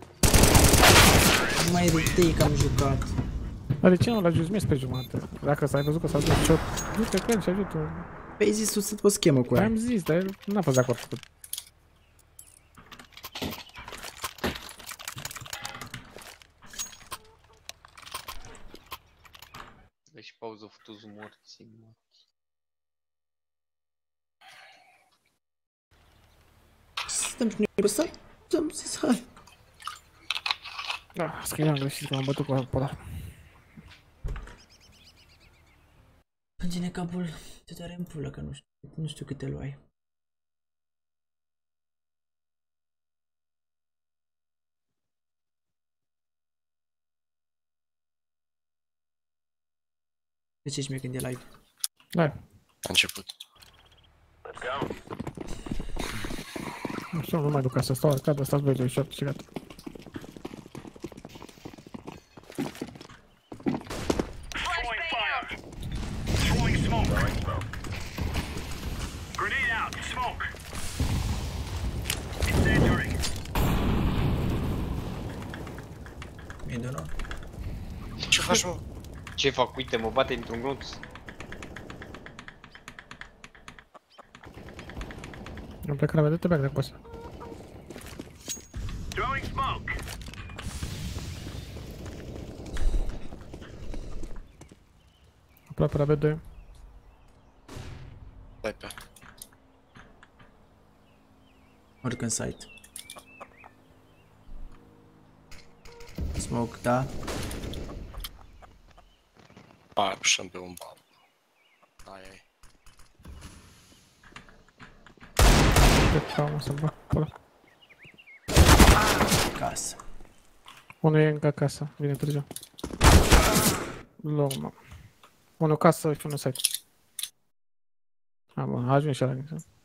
Nu mai retake că am jucat. Dar de ce nu l-a ajuns mie spre jumătate? Dacă s-ai văzut că s-a dus shot, du-te cu el și ajută. Păi ai zis tu să-ți o schemă cu ea. Am zis, dar el n-a fost de acord cu. Deci pauză futu-ți morții, mă. Stăm și noi să... Stăm să... Hai. Da, scriam greșit că m-am bătut cu polar. Plânge-ne capul, te doare în pulă că nu știu, nu știu câte luai. De ce ești mie când e live? Da, A început. Let's go. nu știu, nu mai duc ca să stau arcadă, stați voi doi shot și gata. Throwing fire. Throwing smoke. Throwing smoke. Grenade out. Smoke. Incendiary. Mie de nou. Ce faci, mă? Ce fac? Uite, mă bate într-un glonț. Am plecat la vedete back dacă poți. Throwing smoke. Aproape la B doi. Stai pe. Urc în site. Smoke, da? Aia, pușăm pe un bal. Ai, ai. Cred că am să-l bag pe ăla. Casă. Unul e încă acasă, vine târziu. Long, mă. Unul casă și unul site. A, bun, a ajuns și ăla.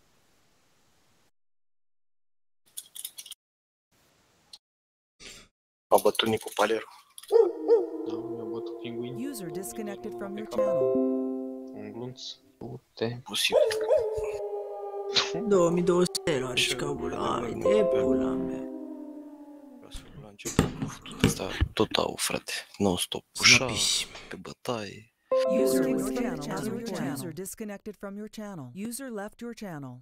A bătut Nicu Paleru. Da, mi-a bătut pinguin. User disconnected from your channel. Un glonț. Uite. Posibil. două mii două sute lor și capul. Ai de pula mea. La început, asta tot au, frate. Non-stop. Pușa, Snapiși. pe bătaie. User was from the channel. User disconnected from your channel. User left your channel.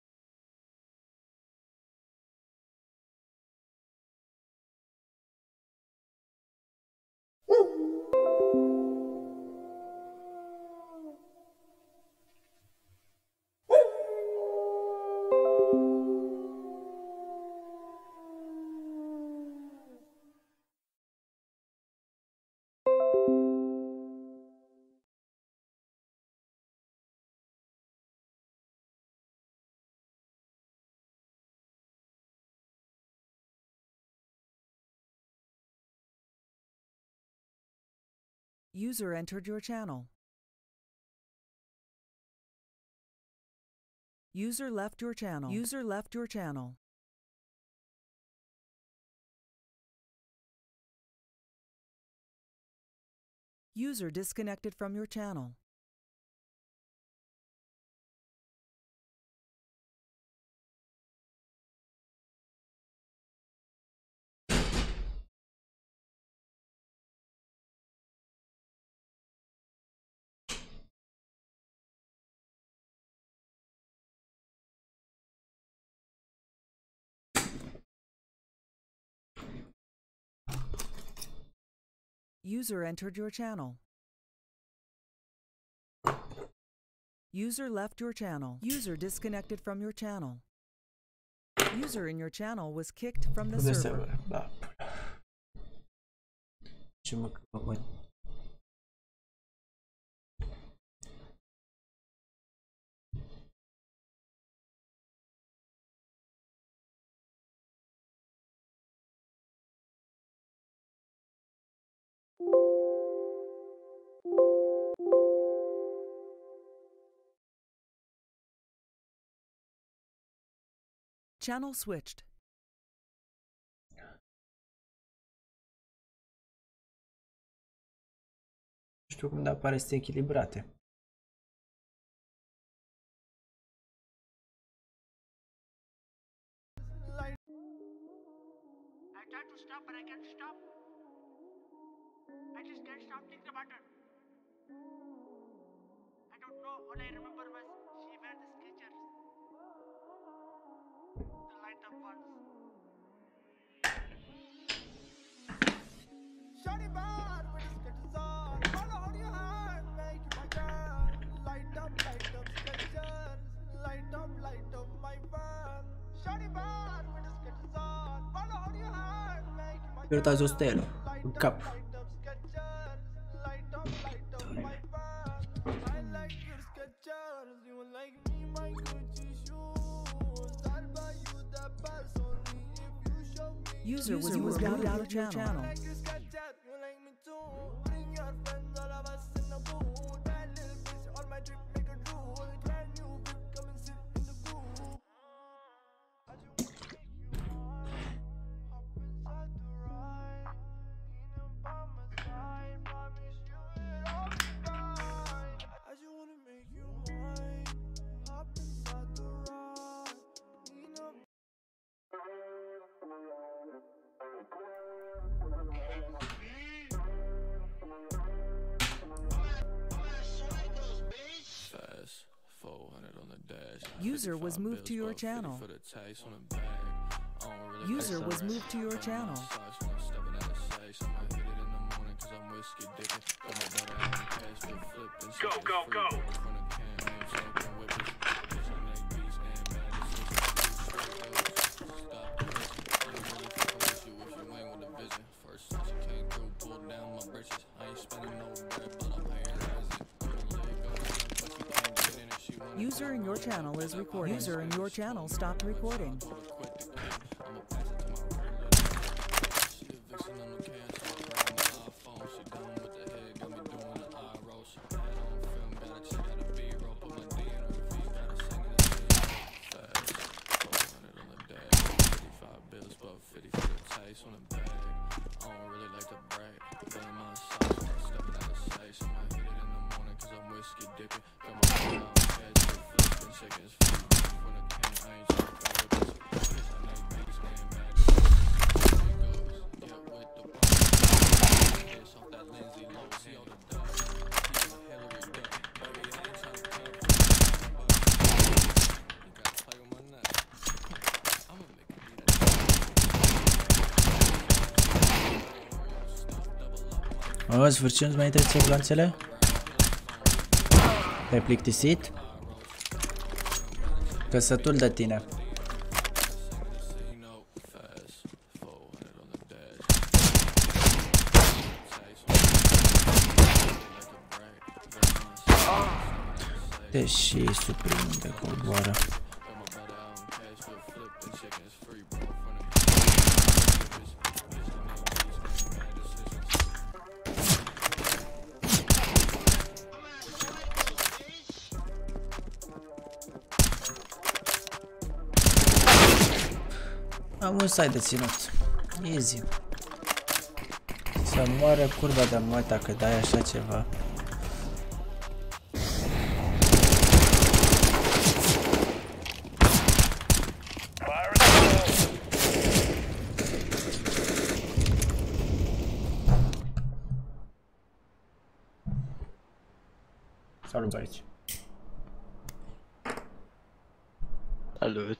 User entered your channel. User left your channel. User left your channel. User disconnected from your channel. User entered your channel. User left your channel. User disconnected from your channel. User in your channel was kicked from the De server. server, da. Ce mă căpăt. Channel switched. Nu știu cum de apare să echilibrate. I tried to stop, but I can't stop. I just can't stop thinking about her. I don't know. All I remember was she wear the Skechers, the light up ones. Shawty bad with the Skechers on. Follow hold your hand, make you my girl. Light up, light up Skechers. Light up, light up my van. Shawty bad with the Skechers on. Follow hold your hand, make you my girl. Iertați o stelă în cap. Light up Skechers. Light up, light up my van. I like your Skechers. You like me, my Gucci shoes. I'll buy you the best only if you show me. User was moved out of your channel. Like your Skechers, you like me too. Bring your friends, all of us in the booth. That little bitch on my trip, make a drool. Brand new whip, come and sit in the booth. I just wanna make you mine. Hop inside the ride. Lean up by my side. Promise you it'll be fine. I just wanna make you mine. Hop inside the ride. Lean up. Fast, four hundred on the dash. User was moved to your channel. For the taste on the bag. I don't really User like was that. moved to your channel. Sauce when I'm stepping out of sight. So I'ma hit it in the morning 'cause I'm whiskey dipping. Got my brother out in cash for flipping. Go, go, go. From the can, I ain't smoking whippers. Bitch, I make beats and bad decisions. Stop the listen. I ain't really fucking with you if you ain't with the vision. First since you came through, pulled down my britches. I ain't spending no bread, but I'm paying a visit. User in your channel is recording. User in your channel stopped recording. O, sfârșit, nu mai interesează glanțele? Te-ai plictisit? Căsătul de tine. Deși surprinde coboară. Am un site de ținut. Easy. Să moară curva de măt dacă dai așa ceva. Salut băieți. Salut.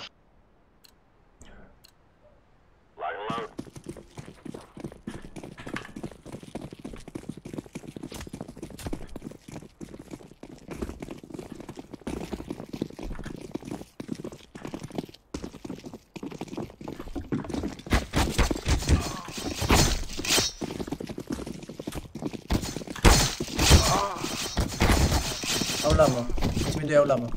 Au lamă. Midu iau lamă.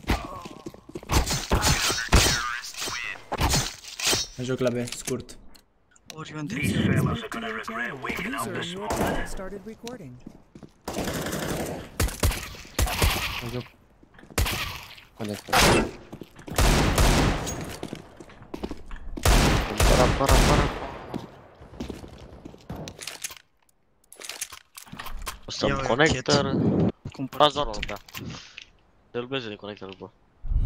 Mă joc la B, scurt. Oriunde. User in your channel started recording. Mă joc. Conector. Para, para, para. Ăsta Ia un o conector. Cumpăr. Faci doar unul, da. Te rugeze de conectorul, bă.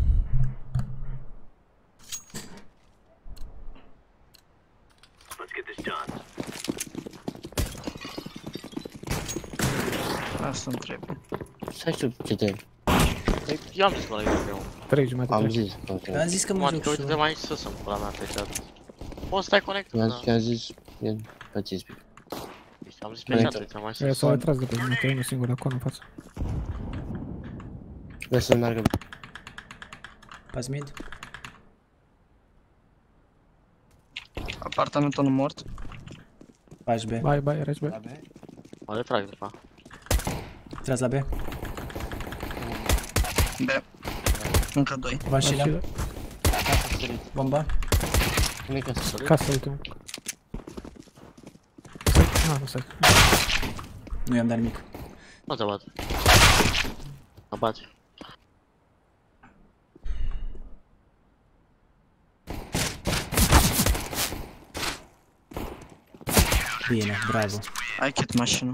Asta îmi trebuie. Stai tu, ce te... Păi, eu am zis conectorul meu. trei jumate. Am trei. zis. Am zis că mă Mă, joc că și uite-te eu. mai sus în pula mea pe chat. Poți să stai conector, I-am da. zis, i-am zis, i-am pățit pic. Am zis pe chat, uite mai E, sus. s-au retras de pe mine, că e unul singur acolo în față. Vreau să meargă. Pas mid. Apartamentul nu mort. Pași B. Bai, bai, reci, bai. Mă retrag de pa. Tras la B. B. Încă doi. Vașilă. Bomba. Nu-i ca să... Casă, ultimul. Stai, nu, nu stai. Nu i-am dat nimic. Nu te bat. Mă bate. Bine, bravo. Ai kit mașină.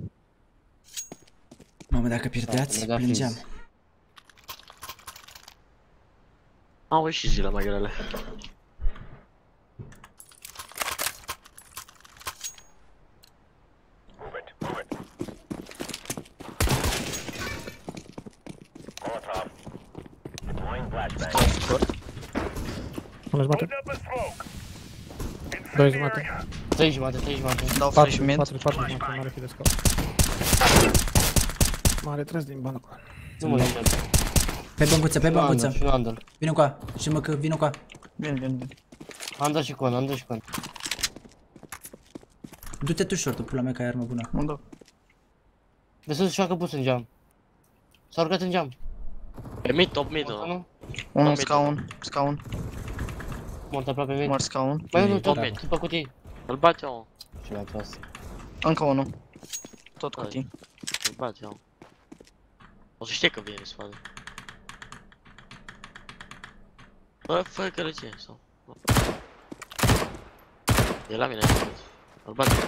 Mamă, dacă pierdeați, mi-a dat plângeam. freeze. Au ieșit zile mai grele. Una jumate. Doi jumate. Trei jumate, trei jumate. Dau flash Patru, mid. patru, patru jumate, mare fi de scap. M-a retras din balcon. Nu mă lăsăm. Pe băncuță, pe băncuță. Și un under. Vino cu a. Și mă că vino cu a. Bine, bine, bine. Under și con, under și con. Du-te tu short-ul, pula mea, că ai armă bună. Mă duc. De sus și facă pus în geam. S-a urcat în geam. Pe mid, top mid, Mortă, nu? nu? Unul scaun. Scaun. Mort aproape mid. Mor scaun. Mai unul Top tot, mid. după cutii. Îl bat eu, Și mi-a tras. Încă unul. Tot cutii. îl bat eu. O să știe că vine în spate. Bă, fă călăcie, sau... E la mine, îl bat eu.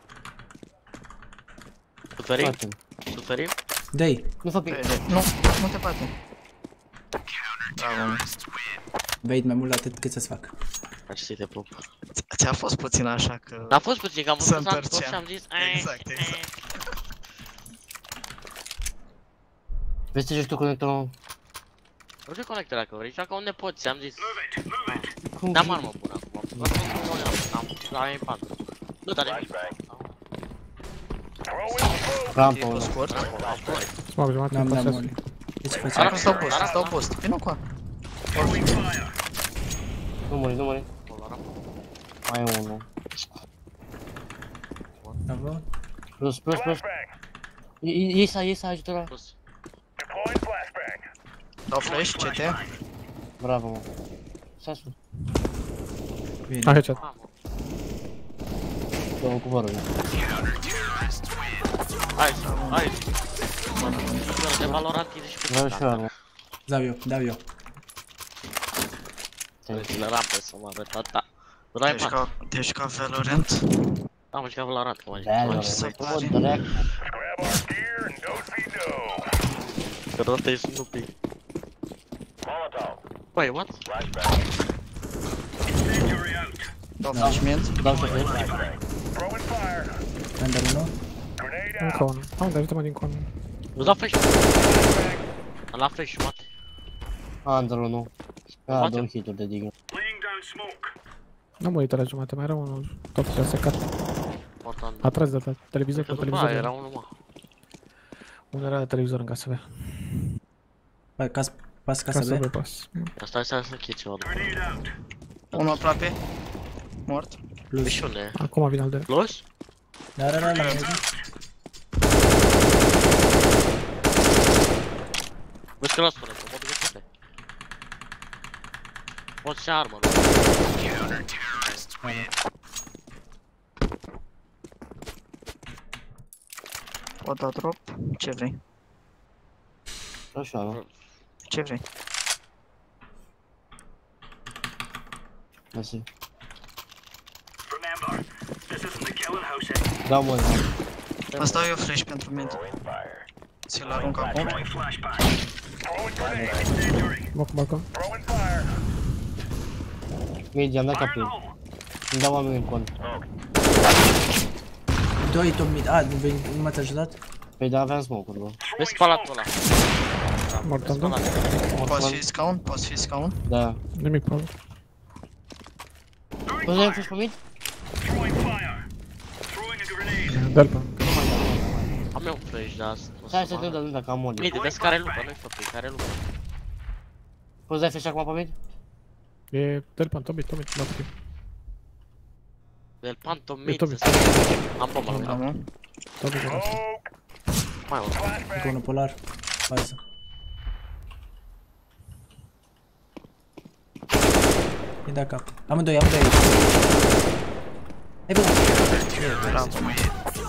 Suferim? Facem. Suferim? Dă-i. Nu fac pic. Nu, nu te bate. Bravo, mă. Bait mai mult la atât cât să-ți fac. Așa să te pup. Ți-a fost puțin așa că... N-a fost puțin, că am Se văzut că s-a întors întorcea. și am zis... "Ai, Exact, ai." exact. Vrei să joci tu conectorul? Nu știu conectarea că vrei, joacă unde poți, am zis. Cum? N-am armă bună acum. Văd cum nu o iau, am la M patru. Nu, dar nimic. Rampa E pe unu. scurt. Smoke jumate, N-am dat pasează. mult. Ce ce faci? Arată îți dau boost, îți dau boost. Vino cu a. Nu muri, nu muri. Mai e unul. Bravo. Plus, plus, plus. Isa, Isa, ajută-l. Dau flash, C T. Bravo, mă. S-a sus. A headshot. Două cu vărul. Hai, hai. De Valorant e și pe Vreau și eu, mă. Dau eu, dau eu. Deci la rampe să mă arăt tata. Rai Deci pat. ca, deci ca Valorant. Am jucat Valorant, cum ai Da, jucat. ce să da, faci? da, dracu. Că rote ești nu pic. Băi, what? Dau flash mid. Dau și eu. Under unu. Încă unul. Am de ajută-mă din con. Nu dau flash. Am luat flash jumate. Andrul nu. A, Face. două hituri de digă. N-am murit la jumate, mai era unul tot ce a secat. Important. A tras de la televizor Că pe după televizor. aia era unul, mă. Unul era de televizor în casă avea. Hai, cas, pas Casă casă pe B. pas. Asta să să închid ceva după. Unul aproape. Mort. Plus. Și unde e? Acum vine al de. Plus? Da, da, da, da. Vezi că l-a spune, că mă duc în toate. Poți să armă, nu? O da drop. Ce vrei? Așa, nu? Ce vrei? Mersi. Da, mă, da. Asta dau eu flash pentru mid. Ți-l arunc acum. Mă cu balcon. Midi, am dat capul. Îmi dau oameni în cont. Doi top mid. A, nu vei- nu m-ați ajutat? Păi da, aveam smoke-uri, bă. Vezi spalatul ăla. Mort am dat. Poți fi scaun? Poți fi scaun? Da. Nimic probabil. Poți să dai flash pe mid? Delpa. Am eu un flash, dar... Stai să te dau dacă am molly. Mide, vezi care lupă, nu-i făpui, care lupă. Poți să dai flash acum pe mid? E Delpa, Tobi, Tobi, la timp. Del Panto E mid, Tobi. am bomba la mine. Am, mă. Tobi, de la Mai mult. Încă unul polar. Bază. I da cap. Amândoi, amândoi aici. Hai bine. Bravo, mă.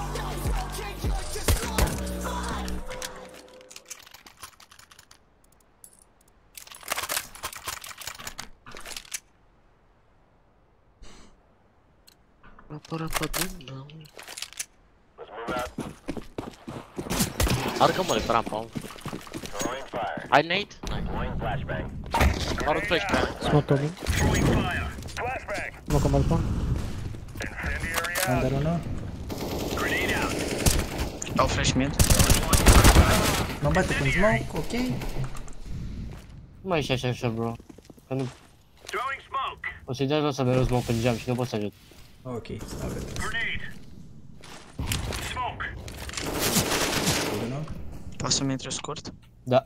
Arcă-mă-le pe rampa. Ai nade? N-ai. Arunc flash pe aia. Smoke Tobi. Mă cu balcon. Under unu. Dau flash mid. Mă bate cu un smoke, ok. Nu mai ești așa așa, bro. Că nu... O să-i dai să mereu smoke în geam și nu pot să ajut. Ok, stau pe tres. Unul. Poți să-mi intri scurt? Da.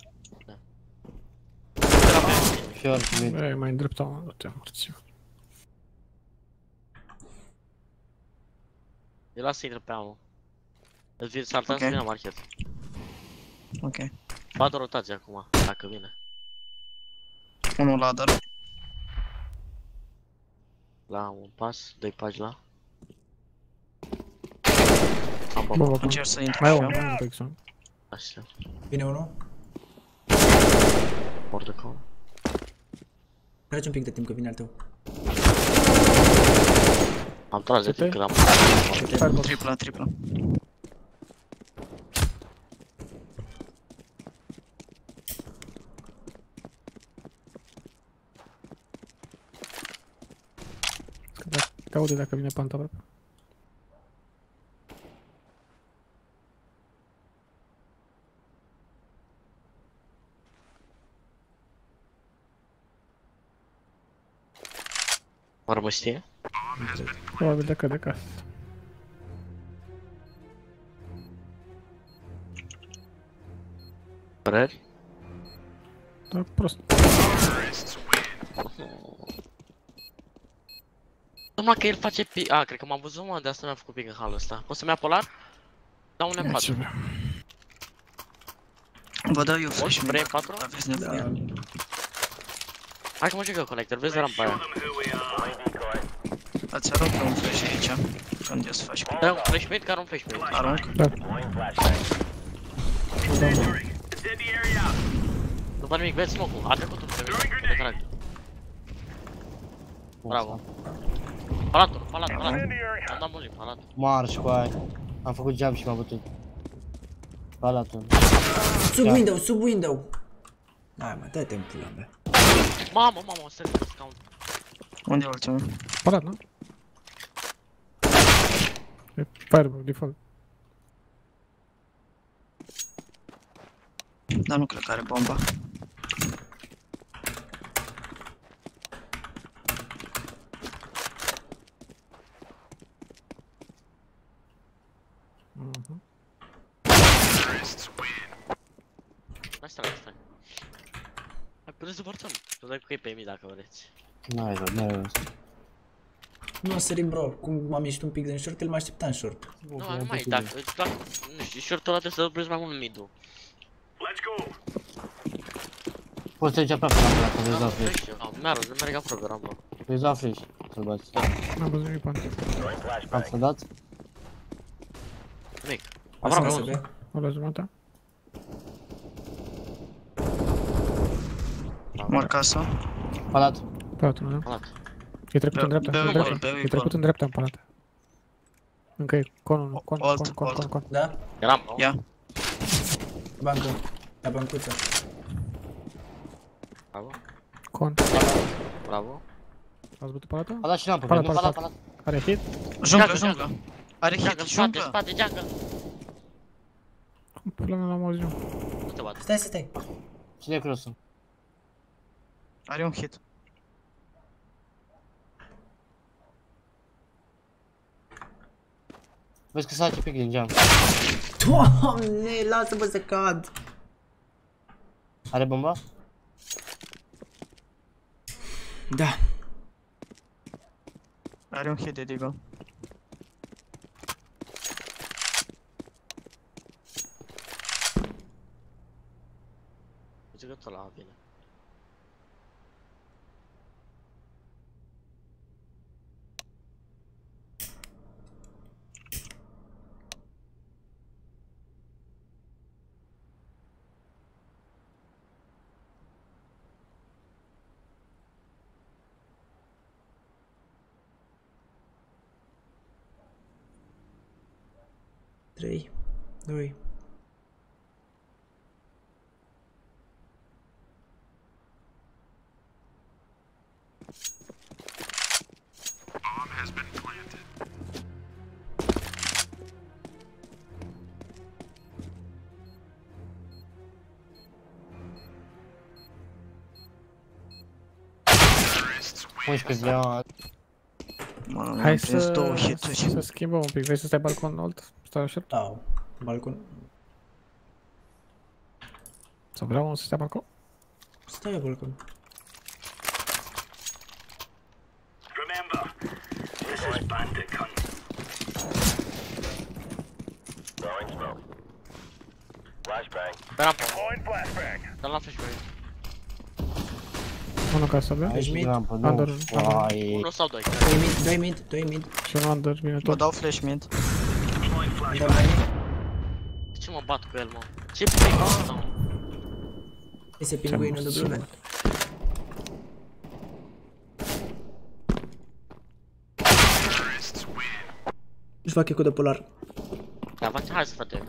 Short, mid. E, mai îndrepta, mă, du-te, morți. Eu las să intre pe amă. Îți vin saltăm să Ok. vină market. Ok. Fac o rotație acum, dacă vine. Unul ladder. La un pas, doi pași la. Am Bă, bomba. balcon. Încerc să intru Mai și e eu. unul, mai e unul pe Exxon. Așa, Vine unul. mor de cău. Tragi un pic de timp că vine al tău. Am tras de Ce timp te? când am... Firebox. Tripla, tripla. Te aude dacă vine panta aproape. Mă rămâi știe? Probabil dacă de casă. Păreri? Da, prost. Numai că el face pi... A, cred că m-am văzut, mă, de asta mi-a făcut pic în halul ăsta. Poți să-mi ia polar? Dau un M patru. Vă dau eu O flash. spray M patru? Aveți nevoie. Hai că mă joc eu conector, vezi rampa aia. Ați aruncat un flash aici. Când eu să faci cu... Dai un flash mid, care un flash mid. Arunc? Da. Nu fac nimic, vezi smoke-ul, a trecut unul pe mine, pe trag. Bravo. Palatul, palatul, palatul. Am dat mult, palatul. Marș cu aia. Am făcut jump și m-a bătut. Palatul. Sub window, sub window. Hai mă, dă-te în pula mea. Mamă, mamă, stai pe scaun. Unde e ultimul? Palat, nu? E fireball, default. Dar nu cred că are bomba. Mai stai, mai stai. Hai, puteți să portăm. Tu dai cu ei pe mii dacă vreți. N-ai rost, n-ai rost. Nu a sărit bro, cum m-am ieșit un pic din short, el mă aștepta în short. Nu, nu mai, dacă, dacă, nu știu, short-ul ăla trebuie să dublezi mai mult mid-ul. Poți să aici aproape la dacă vezi la flash. Mi-a rost, nu merg aproape rampa. Vezi la flash, să-l bați. N-am văzut nimic pe ante. Am să dați? Nimic. Aproape Aproape unul. O la jumătate. Mor casa. Palat. Palatul, nu? Palat. E trecut în dreapta, Be- în be- dreapta. be- be- E trecut în dreapta în palat. Încă e conul, con, Alt, con, con, alt. con, con. Da? E rampa. Ia. Bancă. La bancuță. Bravo. Con. Bravo. Ați bătut palatul? Palat și rampă, Palat, nu palat, palat, palat. palat. Are hit? Junglă, junglă. Are hit, Jungle, spate, junglă. spate, jungle. Cum pula mea l-am auzit eu? Nu te bat. Stai, stai, stai. Cine e cross-ul? Are un hit. Vezi că s-a face pic din jump. Doamne, lasă-mă să cad. Are bomba? Da. Are un hit de Deagle. Zic că tot la vine. trei, doi. unsprezece de Mă, Hai prins două să, hituri. să schimbăm un pic. Vrei să stai balcon alt? Stai așa? Au, balcon. Sau vreau unul să stai balcon? Stai la balcon. Pe rampă. Dă-l la flash pe mine. Unul ca să avea. aici mid. de rampă, Under, nu. under. Uai. Unu sau doi. doi mid, doi mid, doi mid. Și un under, bine Vă tot. dau flash mid. Dă mai. De ce mă bat cu el, mă? Ce pui asta, mă? Este pinguinul W. Își fac eco de polar. Da, face, hai să facem.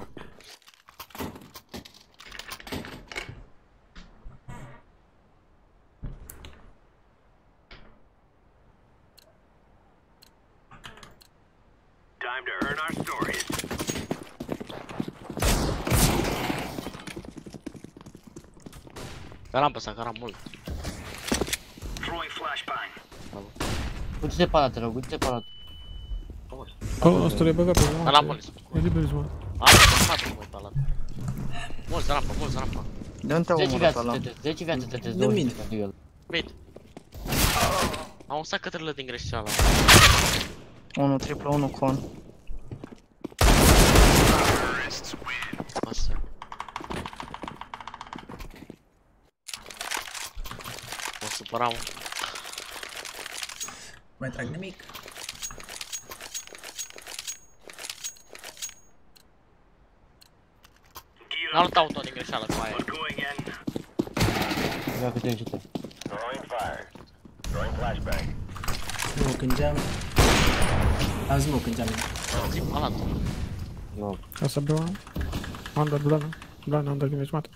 Time to earn our stories. Pe rampă s-a carat mult. Throwing flashbang. Uite-te palat, te rog, uite-te palat. Oh, ăsta le băga pe Pe jumătate. rampă le sunt. E liber jumătate. Are pe spate, mă, pe ala. Mulți rampă, mulți rampă. De unde te zece omoră viață, ăla? Tetris, zece viață, Tetris, De mid. douăzeci pentru el. Mid. Am usat cătrălă din greșeală. unu triplu unu con. Asta. Mă supăram. Mai trag nimic. Alt auto din greșeală cu aia. Avea câte un C T. Smoke în geam. Am smoke în geam. Zi palat. Nu. Casa B unu. Under, blană. Blană, under din jumătate.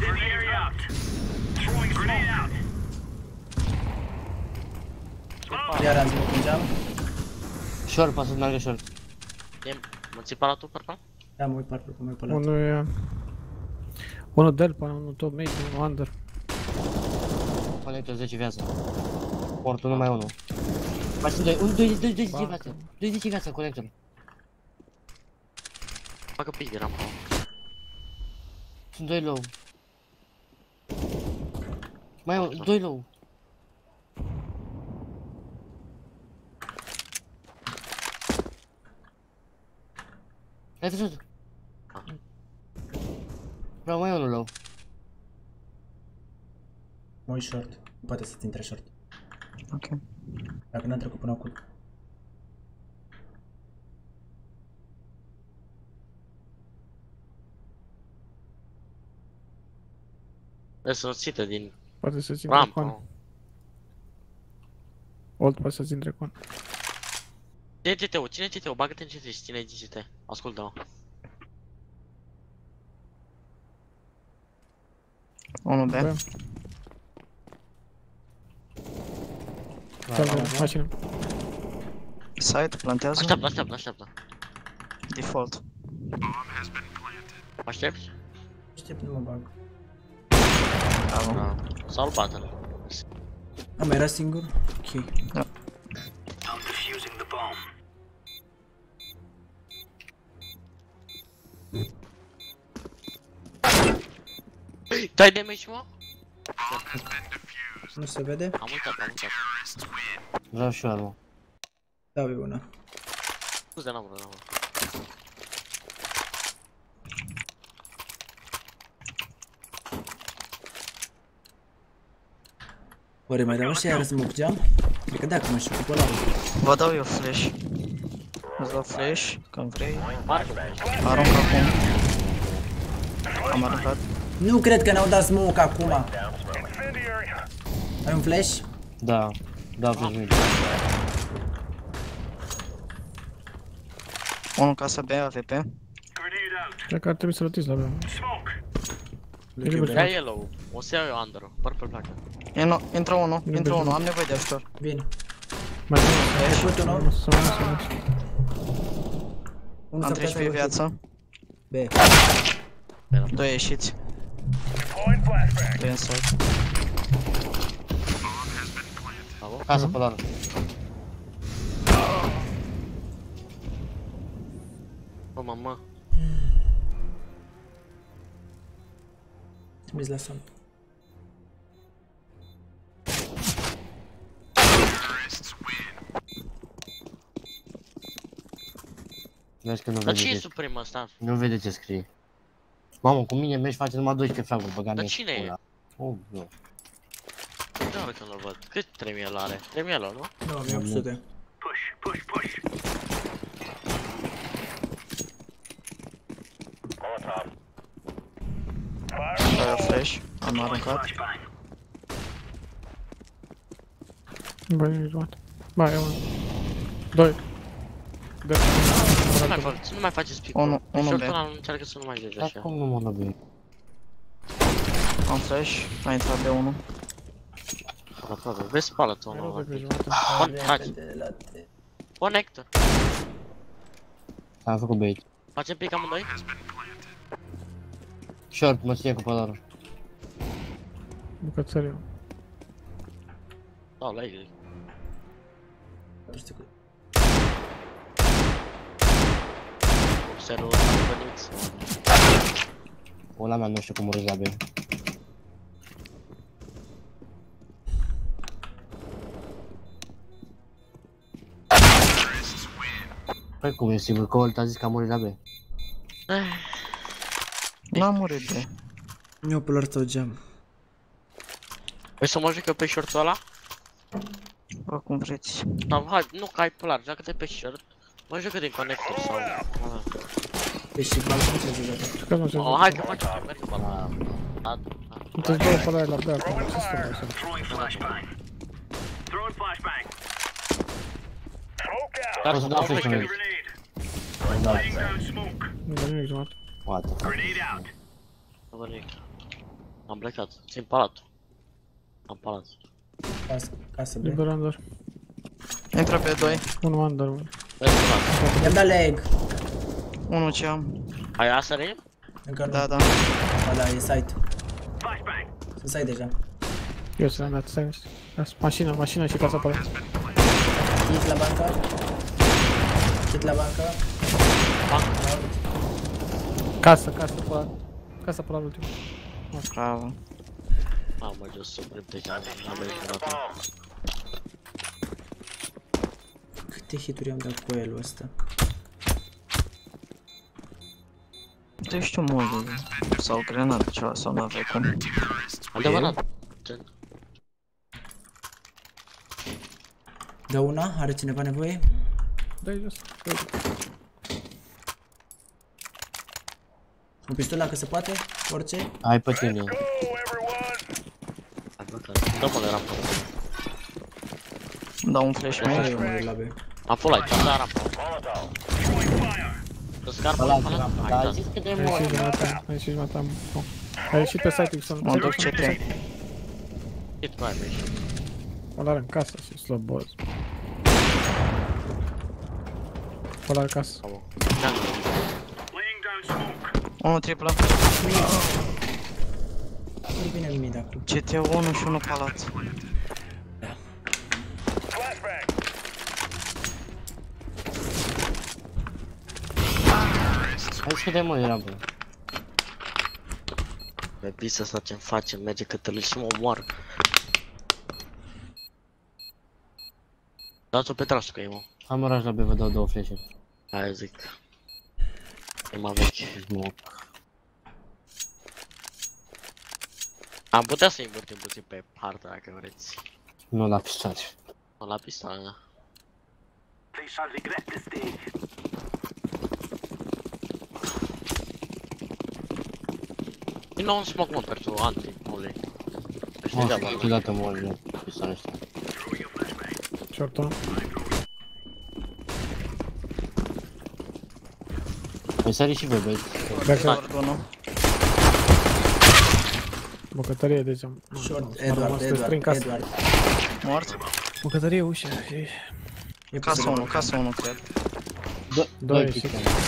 Iar am smoke în geam. Short, pasă să meargă short. E, mă ții palatul, părpal? Da, mă uit parcă cum e pe ăla. Unul e... Unul delpa, unul top mid, unul under. Conector zece viață. Portul numai unul. Mai sunt doi, unul, doi, doi, doi zece viață. Doi zece viață, conector. Facă pic de rampa. Sunt doi low. Mai au, doi low. Ai văzut? Vreau mai unul low. Mă uit short. Nu poate să-ți intre short. Ok. Dacă n-a trecut până acum. Trebuie să țită din Poate să țin dracon. rampă. Old poate să țin dracon. Ține G T-ul, ține G T-ul, bagă-te în G T și ține G T. Ascultă-mă. unu B. Mașină. Side, plantează. Așteaptă, așteaptă, așteaptă. Default. Mă aștepți? Aștept, nu mă bag. Da. Sau-l bată-l. Am era singur? Ok. Da. Dai damage, mă? Nu se vede? Am uitat, am uitat. Vreau și eu armă. Dau eu una. Scuze, n-am vrut, n-am vrut. Oare mai dau și iar smoke geam? Cred că da, că mă știu cu ăla. Vă dau eu flash. Îți dau flash, când vrei. Mare. Arunc acum. Am aruncat. Nu cred că n-au dat smoke acum. Ai un flash? Da, da, flash mid. Unul casa B, A V P. Cred că ar trebui să rotiți la B. Ia yellow, o să iau eu under-ul, purple pleacă. Intră unul, intră unul, am nevoie de ajutor. Bine. Mai Ai trecut unul? Să mă să mă Unul Am s-a treizeci plecat pe viață. B. Doi ieșiți. Doi în side. Casa polară. Bă, mamă. Trimis la son. Vezi că nu Dar vede ce e ce... suprim ăsta? Nu vede ce scrie. Mamă, cu mine mergi face numai doisprezece fraguri, băga mie. Dar cine e? Oh, nu. De oră când îl văd. Cât trei mii are? trei mii, nu? Nu, am opt sute. Dau eu flash, am aruncat. Băi, e jumătate. Ba, e unul. Doi. De. Nu mai faceți, nu mai faceți pic. Unu, unu Deci B. ăla încearcă să nu mai joci Dar așa. cum nu mă năbui? Am flash, a intrat B unu. Aproape, vezi spală-ți Mai unul. rău de jumătate. Con- Taci. Connector. Am făcut bait. Facem pic amândoi? Short, mă ție cu polarul. Bucățăriu. Da, la ei. Observul ăsta veniți. Ăla mea nu știu cum urâți la B. Păi cum e sigur că Olt a zis că a murit la B? N-am murit de. Eu pe lor tău geam. Vrei să mă joc eu pe short-ul ăla? Bă, cum vreți. Sau hai, nu că ai polar, joacă-te pe short. Mă joacă din conector sau... Deci și balcon ce zic. Jucăm nu se Oh, hai că facem pe merge balcon. Uite-ți două pălări la B acum, ce stăm așa? Dar să dau flash pe Da. Nu dă nimic jumătate. What the fuck? Nu văd nimic. Am plecat, țin palatul. Am palat. Casă, casă B. Liber under. Intră pe doi. Unu under, mă. I-am dat leg. Unu ce am. Ai asărit? Încă nu. Da, da. Ba da, e site. Sunt site deja. Eu ți l-am dat, stai niște. Las, mașină, mașină și casa pe ăla. Hit la bancă. Hit la bancă. Casă, casă pe ăla. Casa pe ăla ultimul. Bravo. Mamă, jos suprim deja, n-am venit niciodată. Câte hituri am dat cu el ăsta? Tu ești un mod sau grenadă ceva sau n-aveai cum. Adevărat. Dă una? Are cineva nevoie? Dă-i jos. Un pistol dacă se poate? Orice? Ai pe tine. Dă-mă de rampă. Îmi dau un flash Mai mai. la B. Am full light, am dat rampă. Ăla altă rampă, dar ai zis că de Ai mult. ieșit jumătate, ai ieșit jumătate. Ai ieșit pe site, Ixon. Mă duc C trei. Hit mai bine. Ăla are în casă și sloboz. Ăla are casă. Unu triplă. Nu vine nimic de acum. C T unu și unu palat. Hai să vedem, mă, era bun. Pe pista asta ce-mi face, merge către și mă omoară. Dați-o pe trasul că e, mă. Am oraș la B, vă dau două flash-uri. Aia zic. E mai vechi. Smoke. Am putea să invertim puțin pe harta dacă vreți. Nu la pistoare. Nu la pista, da. Din nou un smoke, mă, pentru anti-molly. Știi de-abia. Mă, câteodată mori la pistoare ăsta. Short-ul. Mai sari și voi, băieți. Dacă... Bucătărie, deci am... Short, Edward, Edward, Edward. Mort? Bucătărie, ușă. E Casa unu, casa unu, cred. Doi și...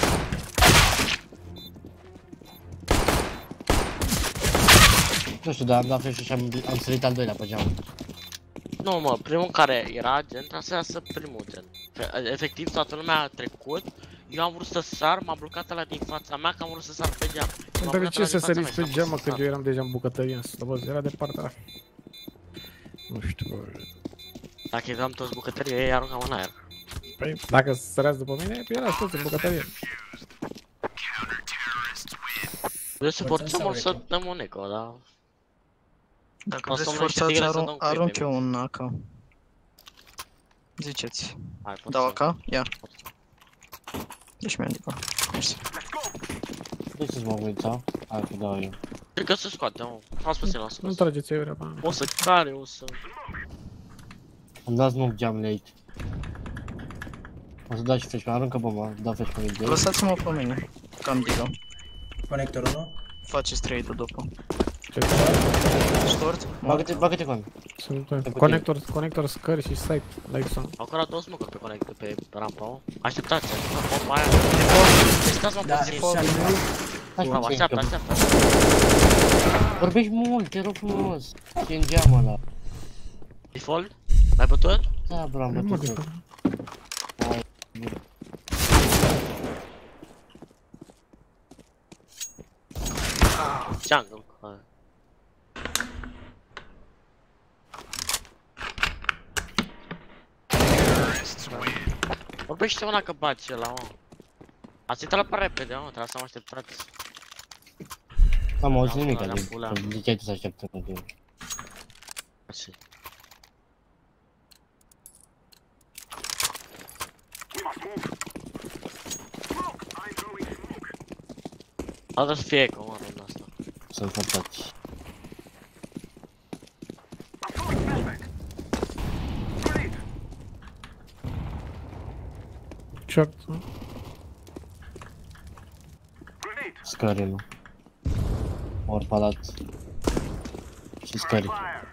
Nu știu, dar am dat flash-ul și am, am sărit al doilea pe geam. Nu, mă, primul care era gen, trebuia să iasă primul gen. Efectiv, toată lumea a trecut. Eu am vrut să sar, m-a blocat ăla din fața mea, că am vrut să sar pe geam. Dar de ce să săriți pe geam, mă, când eu eram deja în bucătărie, în slăbăz, era departe ăla. Nu știu, bă. Dacă eram toți bucătărie, ei aruncam în aer. Păi, dacă săreați după mine, erați toți în bucătărie. Eu să forțăm, o să dăm un eco, dar... Dacă vreți forțați, arunc, arunc eu un A K. Ziceți. Dau A K? Ia. Deci mi-am dipa. Mersi. Nu să-ți mă uit, sau? Hai că dau eu. Cred că se scoate, mă. Am spus el la scos. Nu trageți eu, reapa. O să care, o să... Am dat smoke geam late. O să dau și flash, aruncă bomba, dau flash pe mine. Lăsați-mă pe mine, că am diga. Conectorul, nu? Faceți trade-ul după. Stort? Bagă-te, bagă-te con. Sunt conector, conector scări și site, like son. Au curat două smoke pe conector, pe rampa, o. Așteptați, așteptați bomba aia. Stați-mă puțin. Bravo, așteaptă, așteaptă. Vorbești mult, te rog frumos. E în geamul ăla. Default? Mai bătut? Da, bro, am bătut. Jungle. Vorbește una că baci ăla, mă. Ați intrat la prea repede, mă, trebuie să mă aștept, frate. N-am auzit Da, nimic, la adică pula. ziceai tu să așteptăm în timp. Așa. Trebuie să fie eco, mă, rândul asta. Sunt forțați. Short. Scări, nu. Ori palat. Și scări.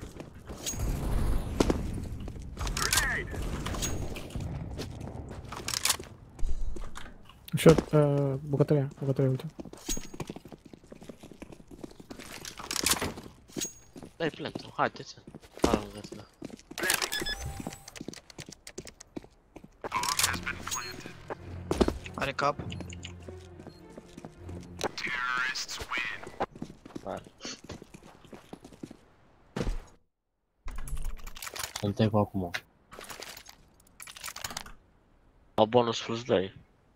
Short, uh, bucătăria, bucătăria, uite. Dai plantul, haideți. Hai, lângă asta. Are cap. Îl tăi cu acum. Au bonus plus doi.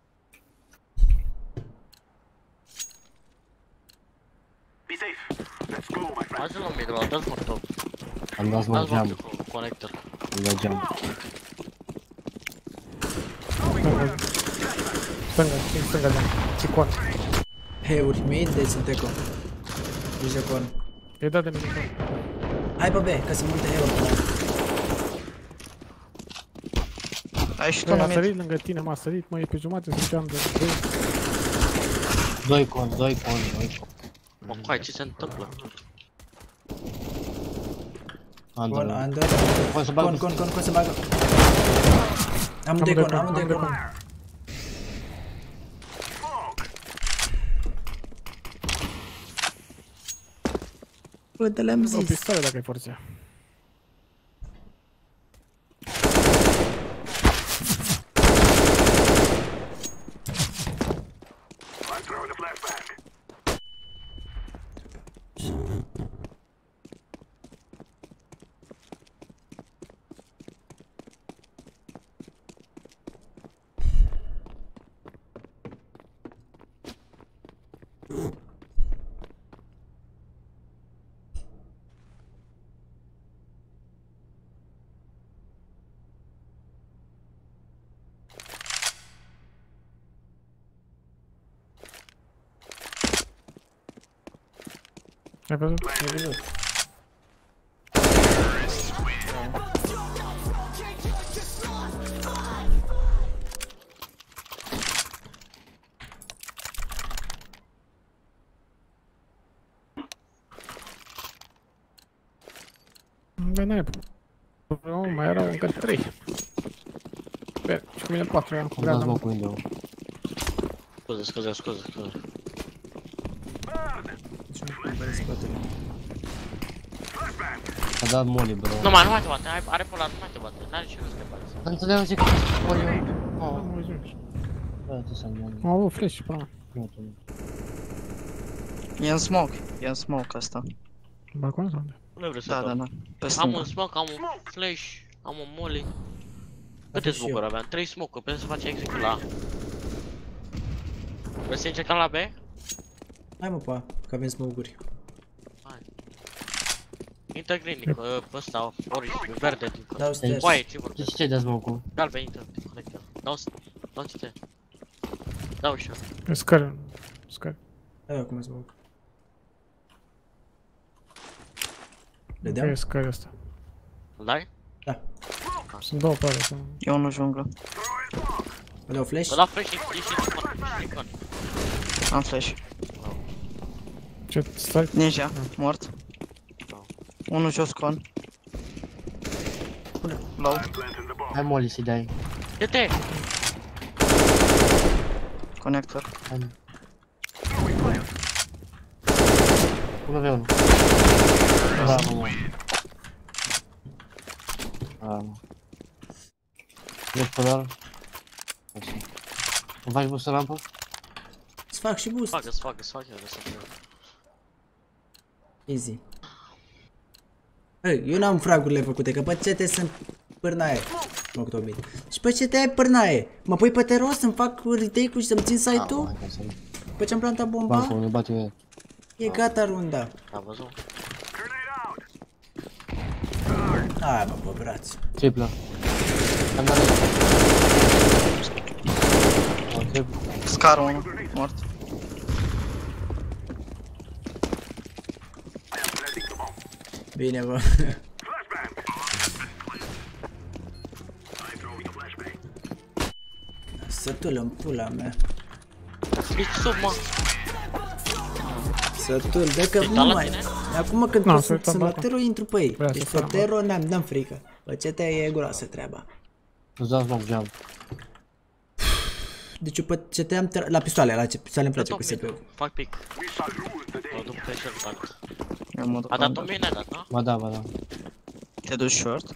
Hai să luăm micro, dați mă top. Am dat mă geam. Conector. Am dat geam. Stânga, stânga, stânga, da. Icon. Heuri, mid, deci sunt eco. Grijă con. E dat de microfon. Hai pe B, că sunt multe heuri. Ai și tu M-a numit. sărit lângă tine, m-a sărit, mă, e pe jumate, ziceam de... Doi con, doi con, doi con. Mă, coai, ce se întâmplă? Con, Under. under. Con să bagă. Con, con, con, con să bagă. Amândoi con, amândoi con. Uite, le-am O zis. pistolet dacă ai forțea. Ai văzut? Ai văzut. Bă, n-ai... Nu, mai erau încă trei. Bine, și cu mine patru, eram cu Am dat grana. mă cu window. Scuze, scuze, scuze, scuze. Deci nu cum vezi spatele. A dat molly, bro. Nu mai, nu mai te bate, are- are polar, nu mai te bate, n-are ce nu te bate. Dar înțeleg ce că faci molly. Nu Oh, mă ajungi. bă, ce să molly. Am avut flash până la... Nu, tu nu. E în smoke, e în smoke asta. Balcon sau unde? Nu vreau să Da, dau. da, da. Pe Am stânga. un smoke, am un flash, am un molly. Câte și eu. smoke-uri aveam? trei smoke-uri, pentru să facem execute la A. Vrei să încercăm la B? Hai mă, pa, că avem smoke-uri. Hai. Intră green, Nico, pe ăsta, orange, verde, Nico. Dau stairs. Foaie, ce De vorbești? ce dai smoke-ul? Galben, intră, te conectă. Dau, dau ți-te. Dau și eu. E scări. Scări. Hai acum smoke. Le E dăm? scări asta. Îl dai? Da. Sunt două pare. Sunt... E unul junglă. Îl dau flash? Îl dau flash, ești Nicon, ești Nicon. Am flash. Ce, stai? Ninja, mort. Unul jos con. Low. Hai molly să-i dai. De-te! Conector. Hai. unu v unu. Bravo, mă. Bravo. Deci pe doar. Așa. Îmi faci boost în rampă? Îți fac și boost. Facă-ți, facă-ți, facă-ți, facă-ți. Easy. Ei, eu n-am fragurile făcute, că pe C T sunt pârna aia. Smoke top mid. Și pe ce te-ai pârnaie? Mă pui pe teror să-mi fac retake-ul și să-mi țin site-ul? Pe ce-am plantat bomba? Bancul, ne bate eu. E gata runda. Am văzut. Hai mă, bă, braț. Triplă. Am dat triplu. Scar unu, mort. Bine, bă. Sătul în pula mea. Ești sub, mă. Sătul, dă că Ești nu la mai... tine? Acum când Nu, pot să să uităm sunt la acum. tero, intru pe ei. Vrea Deci să pe sară, tero n-am, n-am frică. Pe ce te e groasă treaba. Nu-ți dau smoke jump. Deci eu pe ce te am la pistoale, la ce pistoale îmi place cu S P-ul. Fac pic. Mă duc pe short, fac. Eu mă duc A dat under. o mine, dat, nu? Ba da, ba da. Te duci short?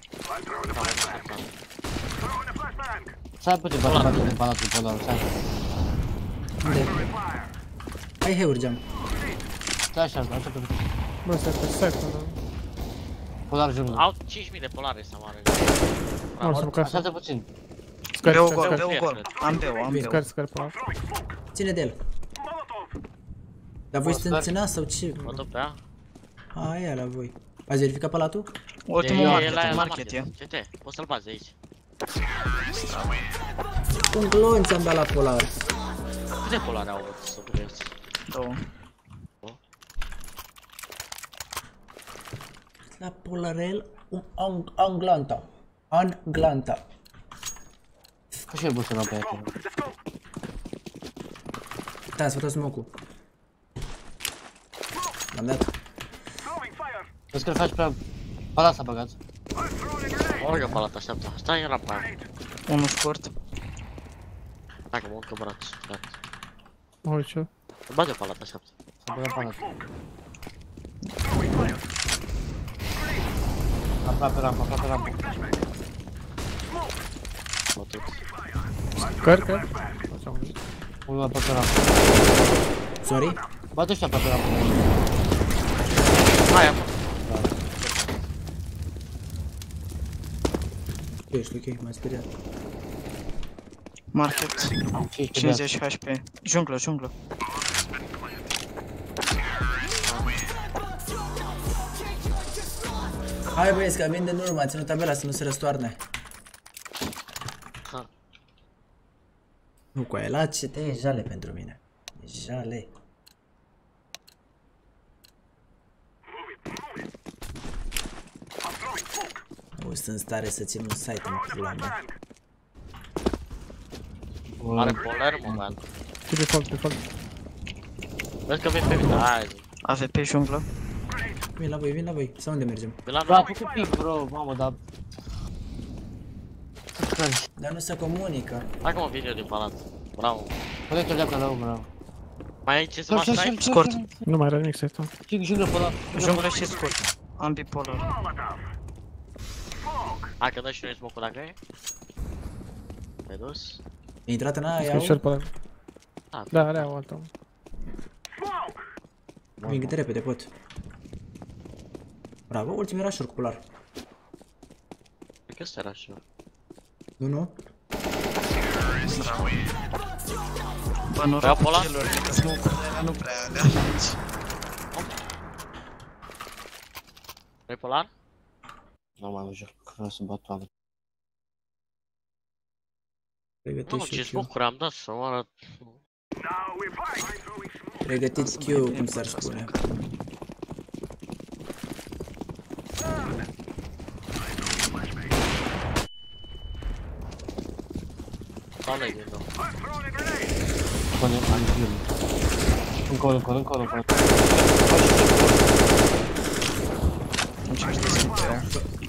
Stai puțin, bate, bate din palatul, polarul, stai. Unde? Hai, hai, urgeam. Stai așa, așa pe puțin. Bă, stai pe site, bă. Polar junglă. Au cinci mii de polare să moară. Nu, să bucase. Așteaptă puțin. Scări, Beu scări, gol, scări. beu gol. Am beu, am beu. Scări, scări pe ala. Ține de el. Dar voi sunteți în A sau ce? Mă duc pe A. A, aia la voi. Ați verificat palatul? Ultimul E- e market, la- la market e. C T, poți să-l bazi de aici. Un clon ți-am dat la polar. Câte polare au avut să vreți? Două. La polarel, un ang anglanta. Anglanta. Fă și el boost-ul la pe aia. Da, ați făcut smoke-ul. L-am dat. Vezi că îl faci prea... Palat s-a băgat. O rugă palat, așteaptă. Stai în rampa aia. Unul scurt. Hai că mă urcă braț. Gata. Mă uit eu. Bage palat, așteaptă. S-a băgat palat. Aproape rampă, aproape rampă. Mă duc. Scări, scări. Așa, mă. Unul aproape rampă. Sorry? Bate ăștia aproape rampă. Hai, apă. Ești ok, m-ai speriat. Market. cincizeci H P. Junglă, junglă. Hai băieți, că vin de în urmă, a ținut tabela să nu se răstoarne. Ha. Nu, cu aia, la ce te e jale pentru mine. E jale. Nu sunt în stare să țin un site în pula mea. Are polar, mă, man. Ce de fapt, de fapt. Vezi că vin pe mine, hai zi. A V P junglă. Vin la voi, vin la voi. Sau unde mergem? Vin la Bă, a noi. făcut pic, bro, mamă, dar... Dar nu se comunică. Hai că mă vin eu din palat. Bravo. Conectă-l de-apă la om, bravo. Mai ai ce să Scurt, mă scurt, stai? scurt. Scurt. Nu mai era nimic site-ul. Chic, junglă pe ăla. Junglă și scurt. Ambii polar. Hai că dă și noi smoke-ul dacă e. Te-ai dus? E intrat în aia, Scări iau. pe ala. Da. Da, are o altă. Vin cât de repede pot. Bravo, ultimul era șor polar. Cred că ăsta era și eu. Nu, nu? Bă, nu Vreau rău polar? celor, că smoke-urile alea nu prea alea. Vrei polar? Nu mai mă joc, că vreau să bat toamnă. Nu, Pregătiți ce și Q. smoke-uri am dat să moară. Pregătiți Q, cum s-ar spune. Sau nu-i din nou. Pune, am zil. Încolo, încolo, încolo, încolo. Nu știu ce să putea.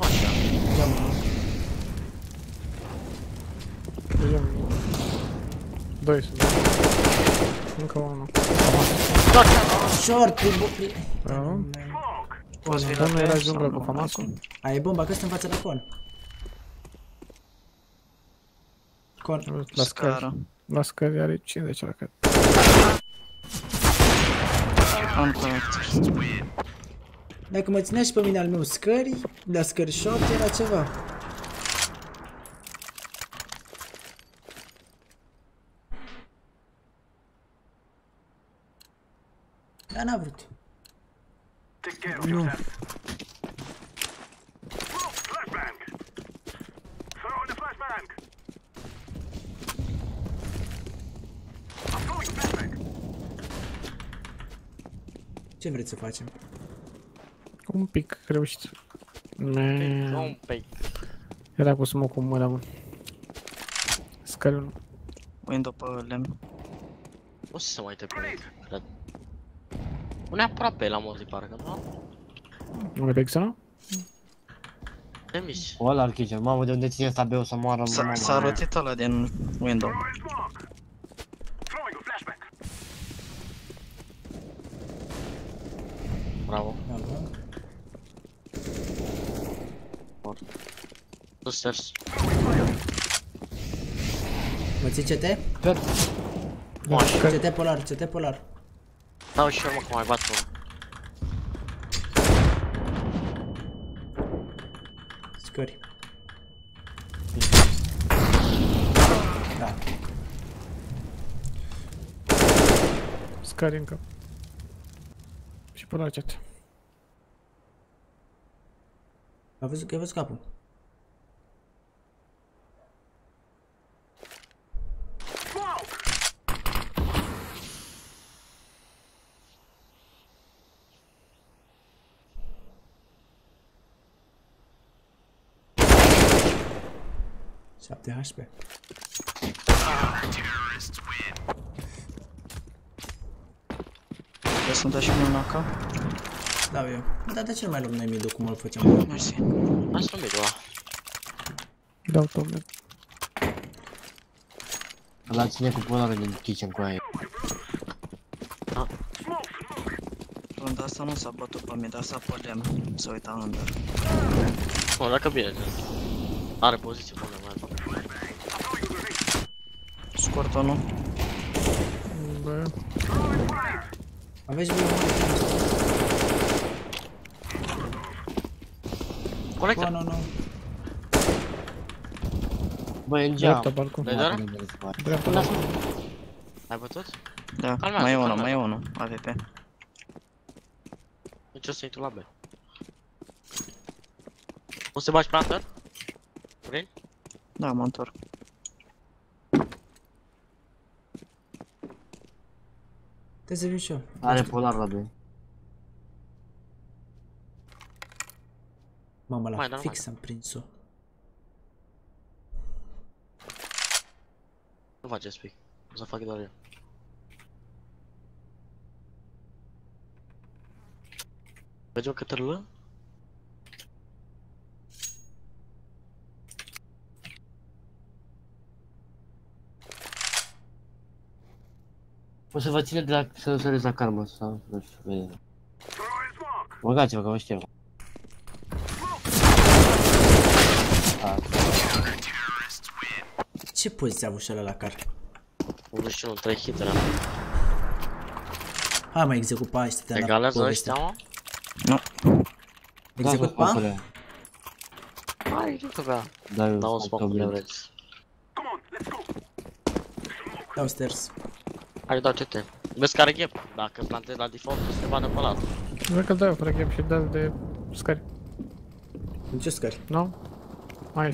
Vedem. Doi sunt. Încă unul. Short, prin bo- prin- Bravo. Poți fi Dar nu la era pe junglă sau cu nu? Famasul. Ai bomba, că stă în fața la con. Con. La scări. Scară. La scări are cincizeci la cred. Unconnected. Dacă mă ținea și pe mine al meu scări, la scări short era ceva. Dar n-a vrut. Nu. Ce vreți să facem? Un pic reușit. Man. Un pic. Era cu smoke-ul în mână, mă. Scări unul. Window pe lemn. O să se mai te prind, cred. Nu neapărat pe la mozi, parcă, nu? Nu mai pe Xeno? Te mici. Ăla al kitchen, mamă, de unde ține ăsta B o să moară, mamă. S-a rotit ăla din window. Bravo. Sus stairs. Mă ții C T? Moaș. C T polar, C T polar. Dau și eu, mă, că mai bat unul. Scări. Da. Scări încă. Și până la chat. A văzut că ai văzut capul. șapte H P. Vreau să-mi dai și mie un A K? Dau eu. Dar de ce nu mai luăm noi mid-ul cum îl făceam? Mersi. Hai să mid-ul ăla. Dau tot mid. Ăla ține cu polarul din kitchen cu aia. Runda asta nu s-a bătut pe mid, asta pe lemn. Se uita under. Bă, dacă bine, are poziție bună, mai bun. Scurt unul. Bă. Aveți voi un Conectă. nu, nu. Bă, e în geam. Dreapta balcon. Dai doar? Dreapta balcon. Ai bătut? Da, Calmează, mai e unul, calmează. mai e unul. A V P. Deci o să intru la B. O să te bagi pe hunter? Green? Da, mă întorc. Trebuie să vin și eu. Are polar la B. Mamă, Mai, la da, fix mai. am prins-o. Nu faceți pic. O să fac doar eu. Mergem către L? O să vă ține de la să săreți la karma sau nu știu, vede. Băgați-vă că vă știu. Ce poziție a avut și ăla la car? unu și unu, trei hituri. Hai mă, execut pe aia, te-am dat Egalează povestea. ăștia, mă? Nu. Execut pe aia? Hai, nu că bea. Da, eu Dau un fac smoke top de lane. vreți. Dau stairs. Hai, dau C T. Vezi care gap. Dacă plantezi la default, o să te vadă pe ăla. Vreau că-l dau eu fără gap și dă de scări. În ce scări? Nu? Aici.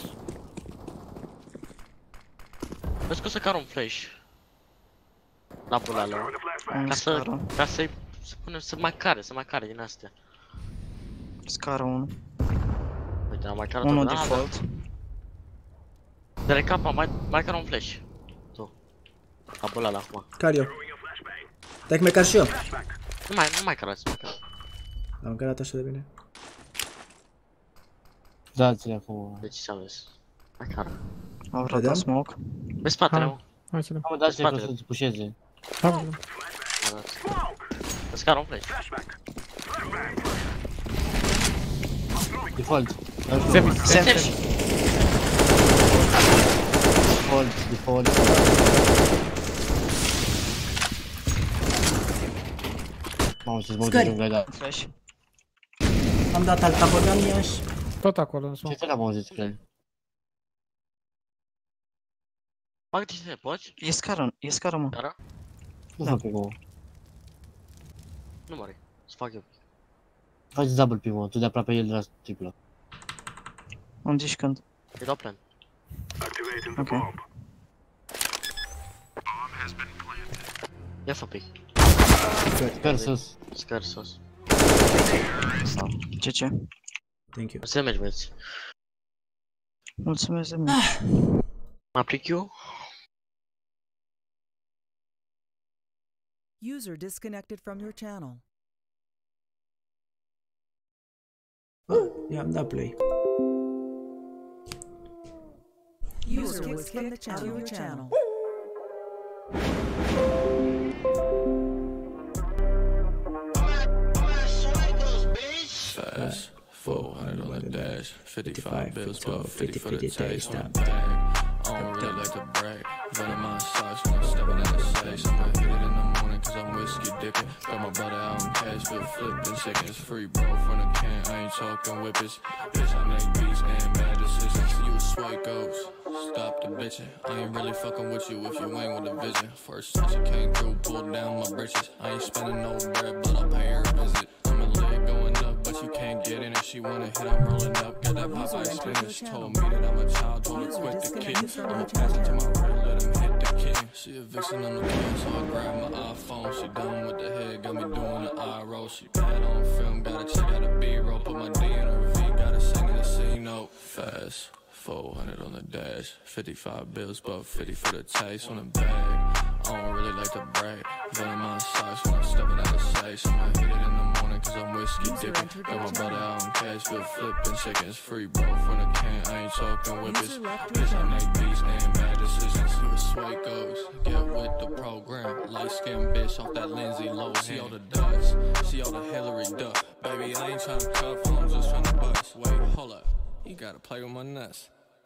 Vezi că o să car un flash. La pula lor. Un Ca să, scară. ca să-i, să punem, să mai care, să mai care din astea. Scară unul. Uite, am mai carat Unul o granadă. default. De recapa, mai, mai car un flash. Tu. La pula la acum. Car eu. Dai că mai car și eu. Nu mai, nu mai carați, nu mai carați. Am carat așa de bine. Dați-le acum. Deci ce aveți? Mai cară. Au Vedem? ratat smoke. Pe spatele, Hai. mă. Hai să dăm. Mamă, dați-le că o Spatele. să-ți pușeze. Hai, mă, dăm. Mă dați. Îți car un flash. Default. Semi, semi. Default, default. Mamă, ce-ți băut de Scări. junglă ai dat. Flash. Am dat alta, băgam iași. Tot acolo în Ce smoke. te l-am auzit spre el? Fac ce poți? E scară, e scară, mă. Cară? Nu Da. fac acum. Nu mă are, să fac eu. Faci double primul, tu de aproape el de la triplă. Unde ești când? E dau plan. Ok. Ia fă pic. Sper sus. Scar sus. Ce ce? Thank you. Să mergi, băieți. Mulțumesc de mult. Mă aplic eu? User disconnected from your channel. I-am dat play. User was kicked from the channel. channel. Fast, four hundred on the dash, fifty-five bills, but fifty for the fifty taste. taste, On the bag, I don't really like to brag. Venom my socks when I'm stepping out of space. I'ma hit it in the morning cause I'm whiskey dipping. Got my brother out in Cashville flipping seconds free, bro. From the can, I ain't talking whippets. Bitch, I make beats and bad decisions. You a sway ghost. Stop the bitching. I ain't really fucking with you if you ain't with a vision. First time she came through, pulled down my britches. I ain't spending no bread, but I'll pay her a visit. I'm a leg going up, but you can't get in it. She wanna hit, I'm rolling up. Got that Popeye spinach. Told me that I'm a child, told her quit the kid. I'ma pass it to my right, let him hit the king. She a vixen on the can, so I grab my iPhone. She done with the head, got me doing the eye roll. She bad on film, gotta check out the B-roll. Put my D in her V, gotta sing in the C note. Fast. four hundred on the dash, fifty-five bills, but fifty for the taste. On the bag, I don't really like to brag. Venom my socks when I'm stepping out of space. I'ma hit it in the morning cause I'm whiskey dipping. Got my brother out in Cashville flipping seconds free, bro. From the can, I ain't talking whippets. Bitch, I make beats and bad decisions. You a sway ghost, get with the program. Light skinned bitch off that Lindsay Lohan. See all the dust, see all the Hillary duck. Baby, I ain't tryna cuff, I'm just tryna bust. Wait, hold up, you gotta play with my nuts.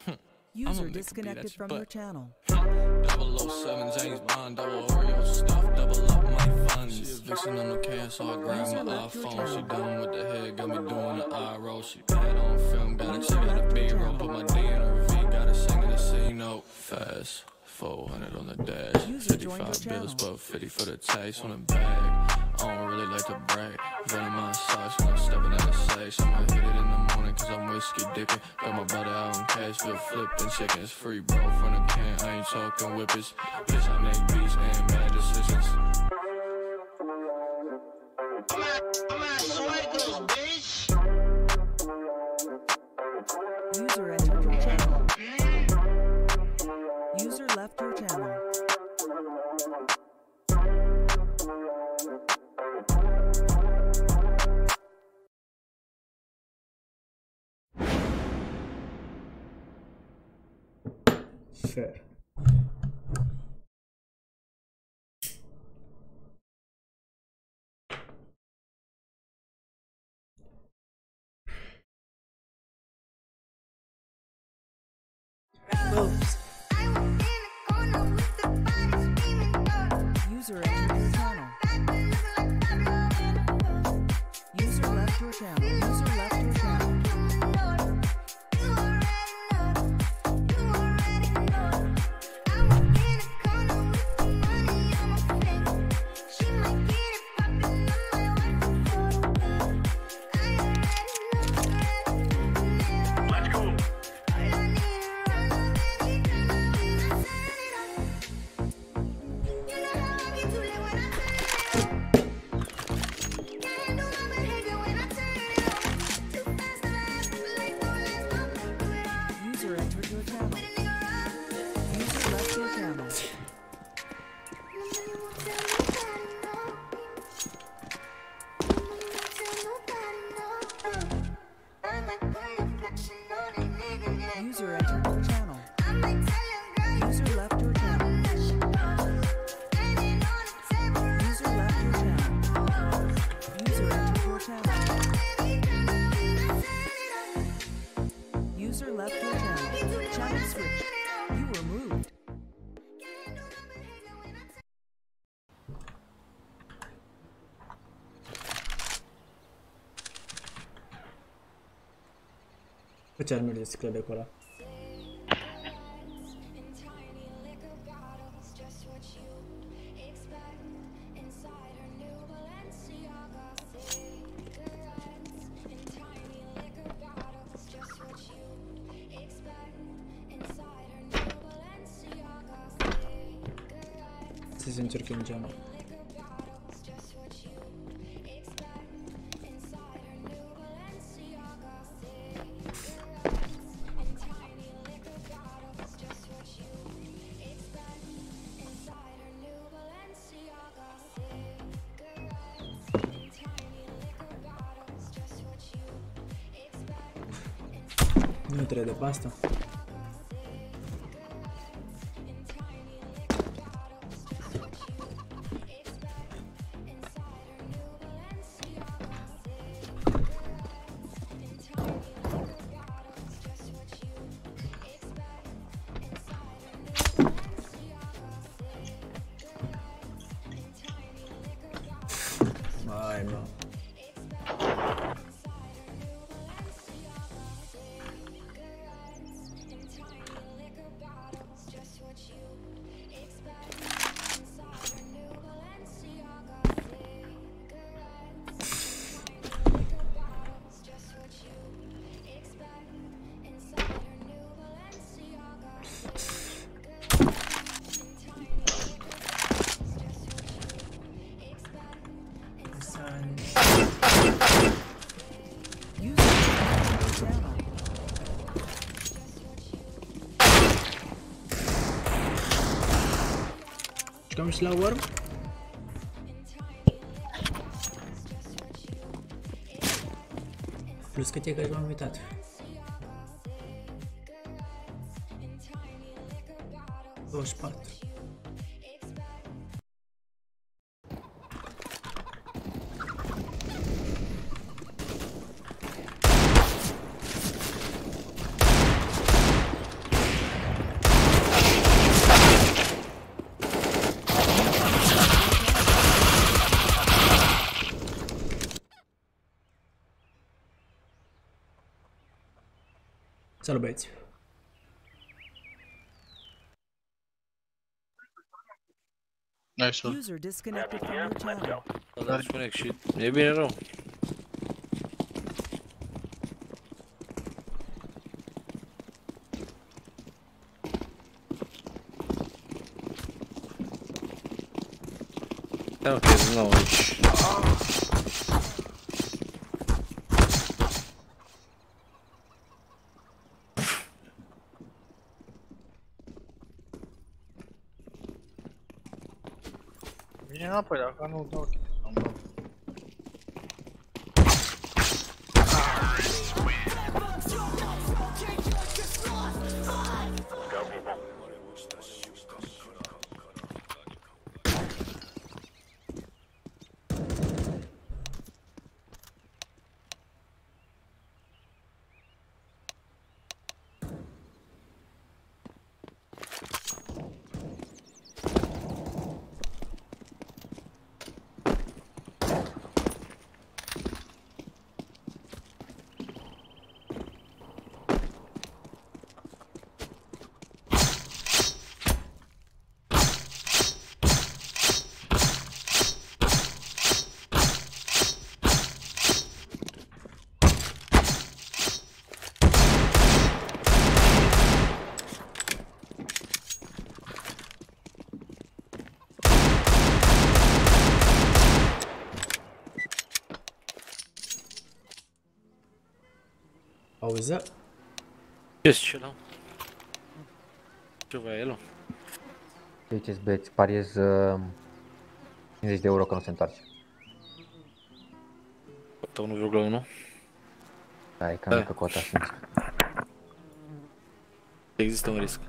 User disconnected from your channel. double oh seven James Bond, double Oreo stuff, double up my funds. She a vixen on the can, so I grab my iPhone. She done with the head, got me doing the eye roll. She bad on film, gotta check out the B-roll. Put my D in her V, gotta sing in the C note. Fast, four hundred on the dash, fifty-five bills, but fifty for the taste. On the bag, I don't really like to brag. Venom my socks when I'm stepping out of space. I'ma hit it in the morning cause I'm whiskey dipping. Got my brother out in Cashville flipping chickens free, bro. From the can, I ain't talking whippets. Bitch, I make beats and bad decisions. User entered your channel. User left your channel. Fair. Oops. User entered your channel. User left your channel. User left your channel. User entered your channel. User left your channel. User entered your channel. User left your channel. User left your channel. User entered your channel. User left your channel. Channel switched. You were moved. Ce ar merge să crede cu ăla? Să se încerce în geamă. Nu trebuie de pasta. Vai, mă. Jucăm și la Worm? Plus cât e că m-am uitat. douăzeci și patru. Salut băieți! Nice one. User disconnected from your channel. Da, spune și e bine rău. Da, ok, din nou aici. Vine înapoi, dacă nu dau chestia. Pauză. Ce-s ce la? Ce vrea el? Ce-ți beți? Pariez uh, cincizeci de euro că nu se întoarce. Cota unu virgulă unu? Da, e cam mică cota, sincer. Există un risc.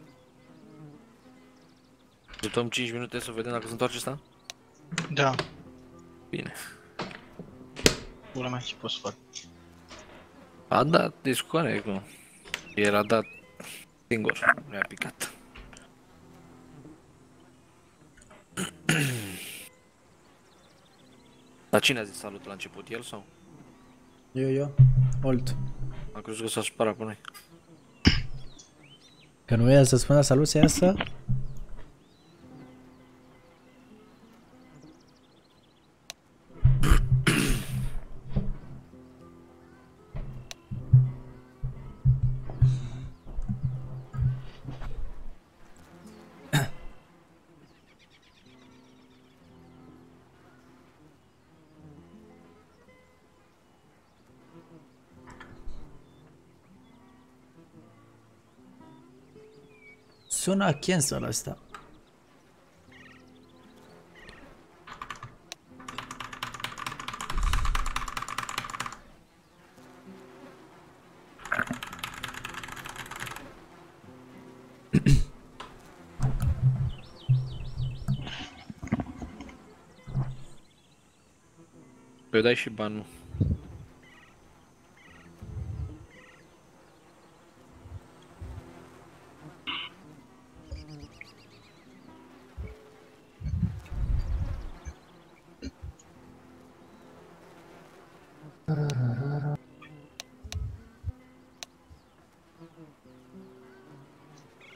Așteptăm cinci minute să vedem dacă se întoarce ăsta? Da. Bine. Pula mea, ce poți să fac? A dat disconect, nu. El a dat singur, nu i-a picat. Dar cine a zis salut la început, el sau? Eu, eu, Olt. Am crezut că s-a supărat pe noi. Că nu ia să spună salut, să iasă? Sună cancel ăsta. Păi dai și banul.